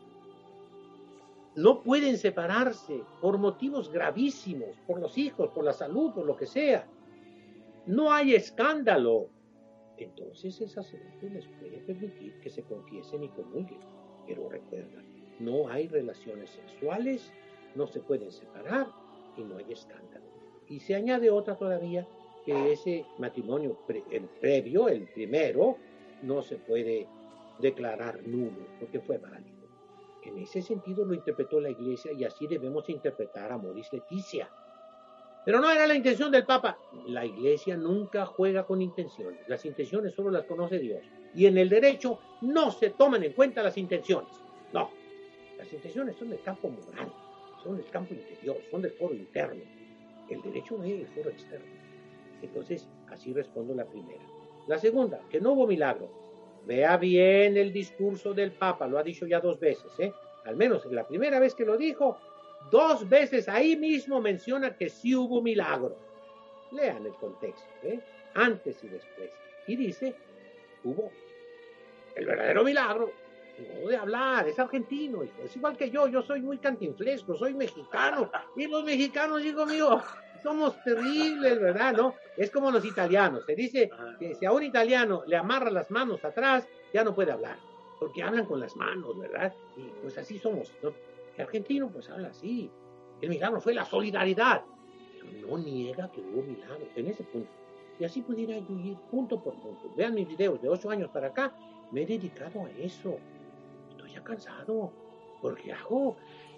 no pueden separarse por motivos gravísimos, por los hijos, por la salud, por lo que sea. No hay escándalo. Entonces el sacerdote les puede permitir que se confiesen y comulguen. Pero recuerda, no hay relaciones sexuales, no se pueden separar y no hay escándalo. Y se añade otra todavía, que ese matrimonio previo, el primero, no se puede declarar nulo porque fue válido. En ese sentido lo interpretó la Iglesia y así debemos interpretar a Amoris Laetitia. Pero no era la intención del Papa. La Iglesia nunca juega con intenciones. Las intenciones solo las conoce Dios. Y en el derecho no se toman en cuenta las intenciones. No. Las intenciones son del campo moral, son del campo interior, son del foro interno. El derecho es el foro externo. Entonces, así respondo la primera. La segunda, que no hubo milagro. Vea bien el discurso del Papa, lo ha dicho ya 2 veces, Al menos la primera vez que lo dijo, 2 veces ahí mismo menciona que sí hubo milagro. Lean el contexto, antes y después. Y dice, hubo el verdadero milagro. No de hablar, es argentino, hijo. Es igual que yo soy muy cantinflesco, soy mexicano. Y los mexicanos, hijo mío, somos terribles, ¿verdad? ¿No? Es como los italianos. Se dice que si a un italiano le amarra las manos atrás, ya no puede hablar. Porque hablan con las manos, ¿verdad? Y pues así somos, ¿no? El argentino pues habla así. El milagro fue la solidaridad. Pero no niega que hubo milagros en ese punto. Y así pudiera ir punto por punto. Vean mis videos de 8 años para acá. Me he dedicado a eso. Estoy ya cansado. Porque hago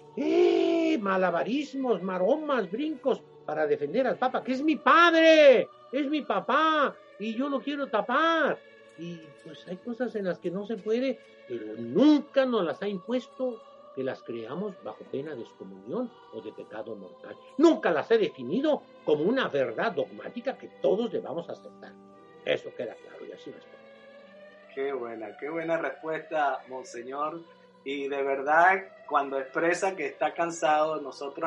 malabarismos, maromas, brincos para defender al Papa, que es mi padre, es mi papá, y yo lo quiero tapar. Y pues hay cosas en las que no se puede, pero nunca nos las ha impuesto que las creamos bajo pena de excomunión o de pecado mortal. Nunca las he definido como una verdad dogmática que todos debamos aceptar. Eso queda claro y así respondo. Qué buena respuesta, Monseñor. Y de verdad, cuando expresa que está cansado, nosotros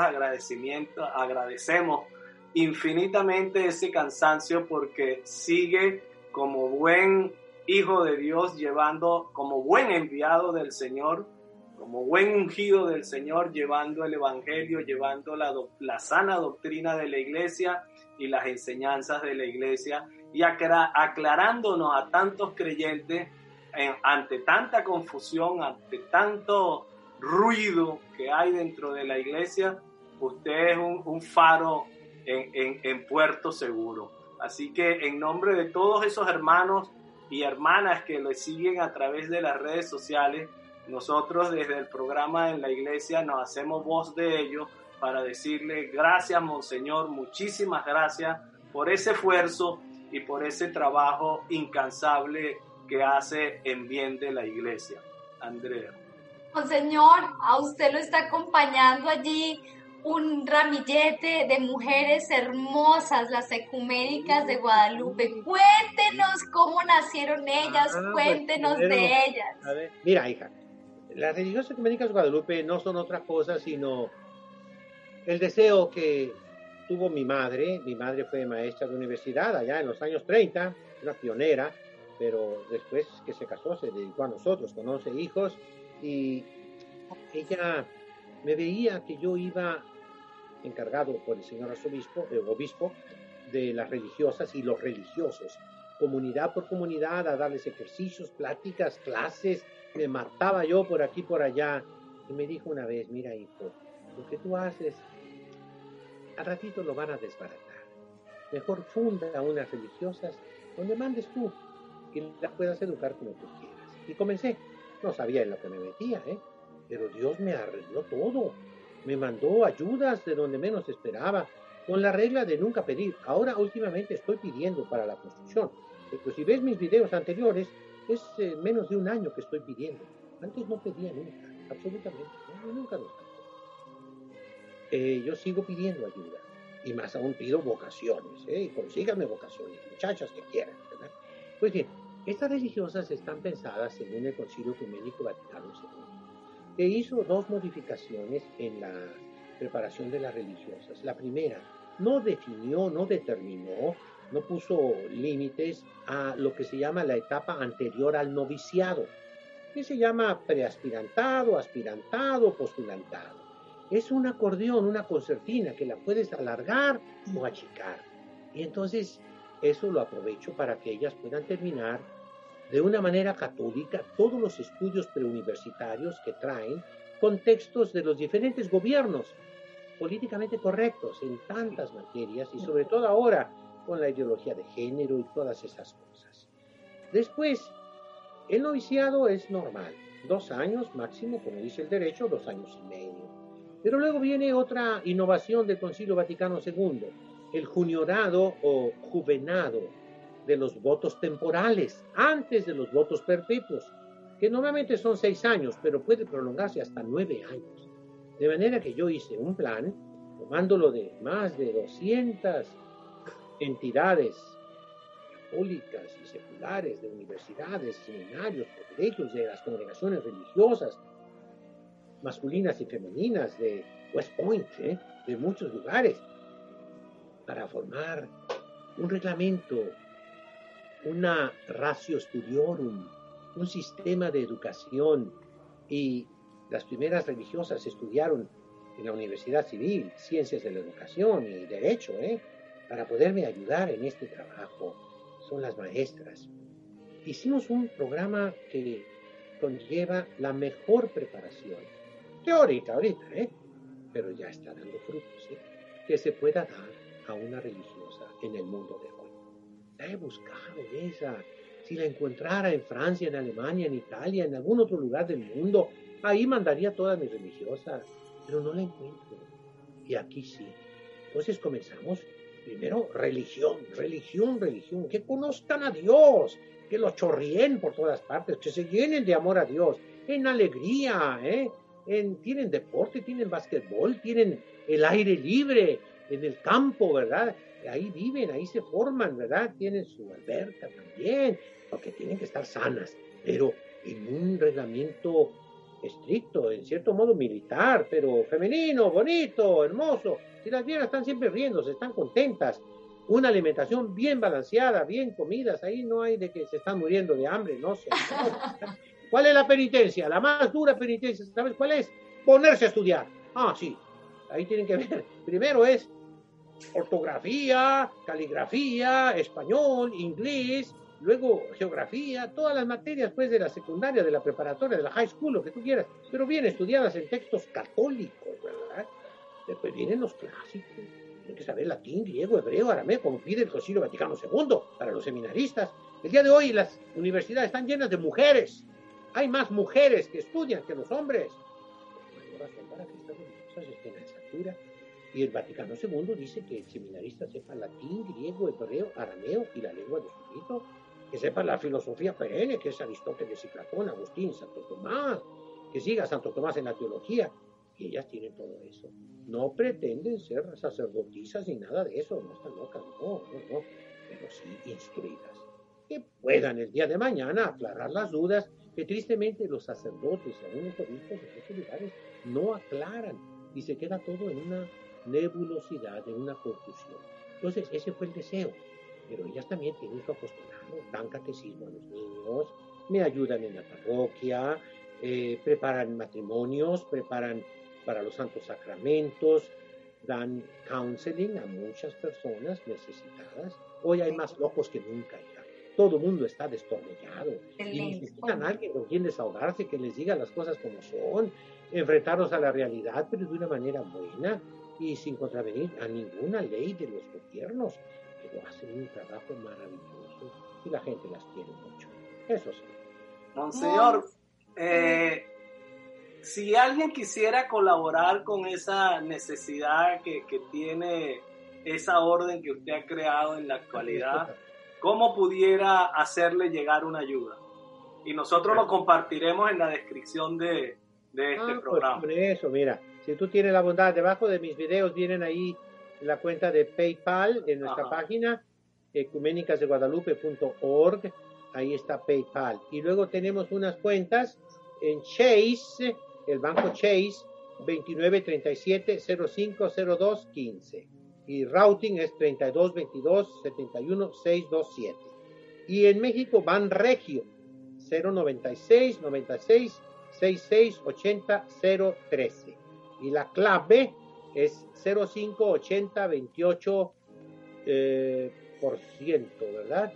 agradecemos infinitamente ese cansancio porque sigue como buen hijo de Dios, llevando, como buen enviado del Señor, como buen ungido del Señor, llevando el Evangelio, llevando la sana doctrina de la Iglesia y las enseñanzas de la Iglesia y aclarándonos a tantos creyentes ante tanta confusión, ante tanto ruido que hay dentro de la Iglesia. Usted es un faro en puerto seguro. Así que en nombre de todos esos hermanos y hermanas que le siguen a través de las redes sociales, nosotros desde el programa en la Iglesia nos hacemos voz de ellos para decirle gracias, Monseñor, muchísimas gracias por ese esfuerzo y por ese trabajo incansable que hace en bien de la Iglesia. Andrea. Monseñor, a usted lo está acompañando allí un ramillete de mujeres hermosas, las ecuménicas de Guadalupe. Cuéntenos cómo nacieron ellas, cuéntenos de ellas. A ver, mira, hija, las religiosas ecuménicas de Guadalupe no son otra cosa sino el deseo que tuvo mi madre. Mi madre fue maestra de universidad allá en los años 30, una pionera, pero después que se casó se dedicó a nosotros con 11 hijos y ella me veía que yo iba encargado por el señor arzobispo, el obispo, de las religiosas y los religiosos, comunidad por comunidad, a darles ejercicios, pláticas, clases. Me mataba yo por aquí, por allá, y me dijo una vez, mira hijo, lo que tú haces, al ratito lo van a desbaratar. Mejor funda unas religiosas donde mandes tú, que las puedas educar como tú quieras. Y comencé. No sabía en lo que me metía, pero Dios me arregló todo. me mandó ayudas de donde menos esperaba, con la regla de nunca pedir. Ahora últimamente estoy pidiendo para la construcción. Pues si ves mis videos anteriores, es menos de un año que estoy pidiendo. Antes no pedía nunca, absolutamente, no, nunca. Yo sigo pidiendo ayuda, y más aún pido vocaciones, y consíganme vocaciones, muchachas que quieran, ¿verdad? Pues bien, estas religiosas están pensadas según el Concilio Ecuménico Vaticano II, que hizo 2 modificaciones en la preparación de las religiosas. La primera, no definió, no determinó, no puso límites a lo que se llama la etapa anterior al noviciado, que se llama preaspirantado, aspirantado, postulantado. Es un acordeón, una concertina que la puedes alargar o achicar. Y entonces eso lo aprovecho para que ellas puedan terminar de una manera católica todos los estudios preuniversitarios que traen con textos de los diferentes gobiernos políticamente correctos en tantas materias, y sobre todo ahora con la ideología de género y todas esas cosas. Después, el noviciado es normal, 2 años máximo, como dice el derecho, 2 años y medio. Pero luego viene otra innovación del Concilio Vaticano II, el juniorado o juvenado de los votos temporales, antes de los votos perpetuos, que normalmente son 6 años, pero puede prolongarse hasta 9 años. De manera que yo hice un plan, tomándolo de más de 200 entidades católicas y seculares, de universidades, seminarios, colegios, de las congregaciones religiosas, masculinas y femeninas, de West Point, de muchos lugares, para formar un reglamento, una ratio studiorum, un sistema de educación. Y las primeras religiosas estudiaron en la Universidad Civil Ciencias de la Educación y Derecho, para poderme ayudar en este trabajo. Son las maestras. Hicimos un programa que conlleva la mejor preparación teórica ahorita, pero ya está dando frutos, que se pueda dar a una religiosa en el mundo de hoy. La he buscado esa. Si la encontrara en Francia, en Alemania, en Italia, en algún otro lugar del mundo, ahí mandaría toda mi religiosa, pero no la encuentro. Y aquí sí. Entonces comenzamos, primero, religión, que conozcan a Dios, que lo chorrien por todas partes, que se llenen de amor a Dios, en alegría, tienen deporte, tienen básquetbol, tienen el aire libre en el campo, ¿verdad? Ahí viven, ahí se forman, ¿verdad? Tienen su alberca también, porque tienen que estar sanas, pero en un reglamento estricto, en cierto modo militar, pero femenino, bonito, hermoso. Si las vieras están siempre riéndose, están contentas. Una alimentación bien balanceada, bien comidas, ahí no hay de que se están muriendo de hambre, no sé. ¿Cuál es la penitencia? La más dura penitencia, ¿sabes cuál es? Ponerse a estudiar. Ah, sí, ahí tienen que ver. Primero es ortografía, caligrafía, español, inglés, luego geografía, todas las materias pues de la secundaria, de la preparatoria, de la high school, lo que tú quieras, pero bien estudiadas en textos católicos, ¿verdad? Después vienen los clásicos, tienen que saber latín, griego, hebreo, arameo, como pide el Concilio Vaticano II para los seminaristas. El día de hoy las universidades están llenas de mujeres, hay más mujeres que estudian que los hombres. No hay razón para que estas religiosas estén a esa altura. Y el Vaticano II dice que el seminarista sepa latín, griego, hebreo, arameo y la lengua de su rito, que sepa la filosofía perenne, que es Aristóteles y Platón, Agustín, Santo Tomás, que siga a Santo Tomás en la teología. Y ellas tienen todo eso. No pretenden ser sacerdotisas ni nada de eso, no están locas, no, pero sí instruidas. Que puedan el día de mañana aclarar las dudas que tristemente los sacerdotes y algunos obispos de estos lugares no aclaran, y se queda todo en una nebulosidad, en una confusión. Entonces ese fue el deseo, pero ellas también tienen su apostolado, dan catecismo a los niños, me ayudan en la parroquia, preparan matrimonios, preparan para los santos sacramentos, dan counseling a muchas personas necesitadas. Hoy hay más locos que nunca, hija. Todo el mundo está destornillado y necesitan a alguien con quien desahogarse, que les diga las cosas como son, enfrentarnos a la realidad, pero de una manera buena y sin contravenir a ninguna ley de los gobiernos, pero hacen un trabajo maravilloso y la gente las quiere mucho. Eso sí. Monseñor, si alguien quisiera colaborar con esa necesidad que tiene esa orden que usted ha creado en la actualidad, ¿cómo pudiera hacerle llegar una ayuda? Y nosotros lo compartiremos en la descripción de este programa. Pues por eso, mira, si tú tienes la bondad, debajo de mis videos vienen ahí la cuenta de PayPal en nuestra página, ecumenicasdeguadalupe.org, ahí está PayPal. Y luego tenemos unas cuentas en Chase, el banco Chase, 2937-050215. Y routing es 3222-71627. Y en México, Banregio, 096-96-66-80-013. Y la clave es 058028%, ¿verdad?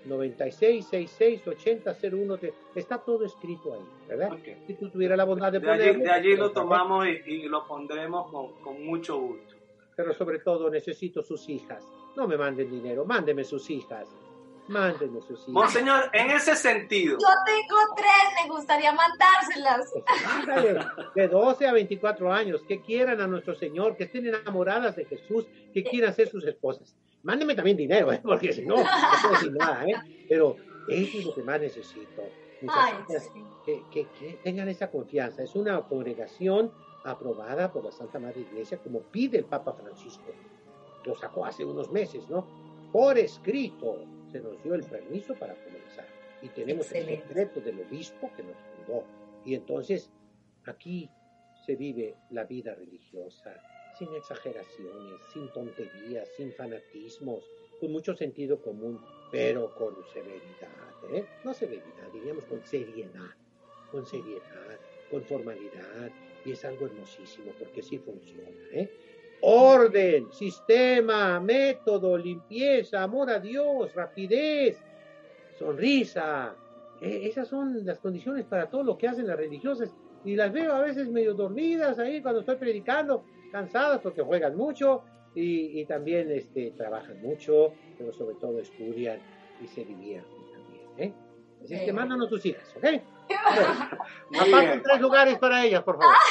96-66-80-01. Está todo escrito ahí, ¿verdad? Okay. Si tú tuvieras la bondad de ponerlo. De allí lo tomamos y lo pondremos con mucho gusto. Pero sobre todo necesito sus hijas. No me manden dinero, mándenme sus hijas. Mándenme sus hijas. Monseñor, en ese sentido. Yo tengo 3, me gustaría mandárselas. Pues, de 12 a 24 años, que quieran a nuestro Señor, que estén enamoradas de Jesús, que quieran ser sus esposas. Mándenme también dinero, porque si no, no puedo decir nada, Pero eso es lo que más necesito. Muchachas, que tengan esa confianza. Es una congregación aprobada por la Santa Madre Iglesia, como pide el Papa Francisco. Lo sacó hace unos meses, ¿no? Por escrito se nos dio el permiso para comenzar. Y tenemos el decreto del obispo que nos fundó. Y entonces, aquí se vive la vida religiosa, sin exageraciones, sin tonterías, sin fanatismos, con mucho sentido común, pero con severidad, No severidad, diríamos con seriedad, con formalidad, y es algo hermosísimo, porque sí funciona, Orden, sistema, método, limpieza, amor a Dios, rapidez, sonrisa. Esas son las condiciones para todo lo que hacen las religiosas. Y las veo a veces medio dormidas ahí cuando estoy predicando, cansadas porque juegan mucho y también trabajan mucho, pero sobre todo estudian y se divierten también, Así que mándanos tus hijas, ¿ok? Aparten 3 lugares para ellas, por favor.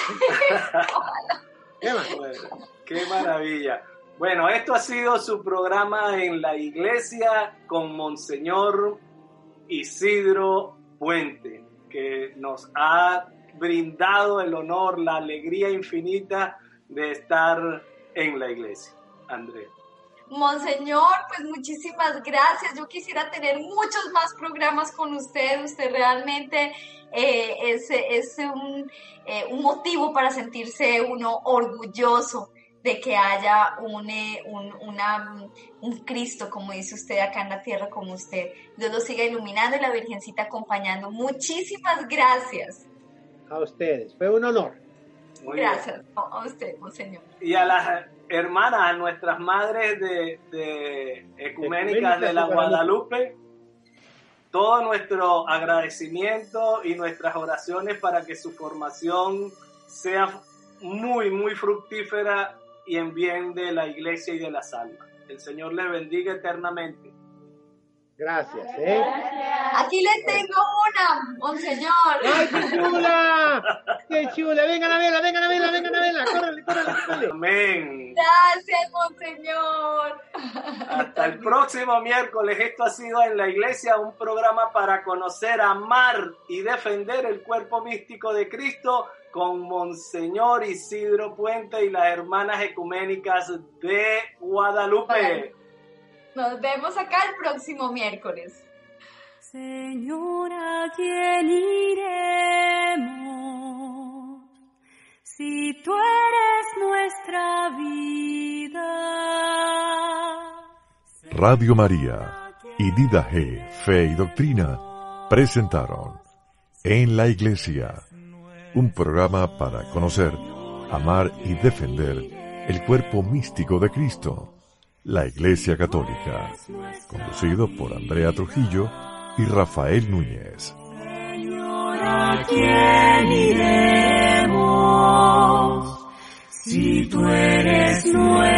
Qué maravilla. Bueno, esto ha sido su programa en la iglesia con Monseñor Isidro Puente, que nos ha brindado el honor, la alegría infinita de estar en la iglesia. Andrés. Monseñor, pues muchísimas gracias. Yo quisiera tener muchos más programas con usted. Usted realmente es un motivo para sentirse uno orgulloso de que haya un Cristo, como dice usted, acá en la tierra como usted. Dios lo siga iluminando y la Virgencita acompañando. Muchísimas gracias. A ustedes, fue un honor. Muy gracias a usted, Monseñor. Y a las hermanas, a nuestras madres de Ecuménicas de la Guadalupe, todo nuestro agradecimiento y nuestras oraciones para que su formación sea muy, muy fructífera y en bien de la iglesia y de las almas. El Señor les bendiga eternamente. Gracias, Aquí le tengo una, Monseñor. ¡Ay, qué chula! ¡Qué chula! ¡Vengan a verla! ¡Córrele! Amén. Gracias, Monseñor. Hasta el próximo miércoles. Esto ha sido En la Iglesia, un programa para conocer, amar y defender el cuerpo místico de Cristo con Monseñor Isidro Puente y las hermanas ecuménicas de Guadalupe. Nos vemos acá el próximo miércoles. Señor, ¿a quién iremos? Si tú eres nuestra vida. Radio María y Dida G, Fe y Doctrina presentaron En la Iglesia, un programa para conocer, amar y defender el cuerpo místico de Cristo, la Iglesia Católica, conducido por Andrea Trujillo y Rafael Núñez. Señor, ¿a quién iremos? Si tú eres nuestro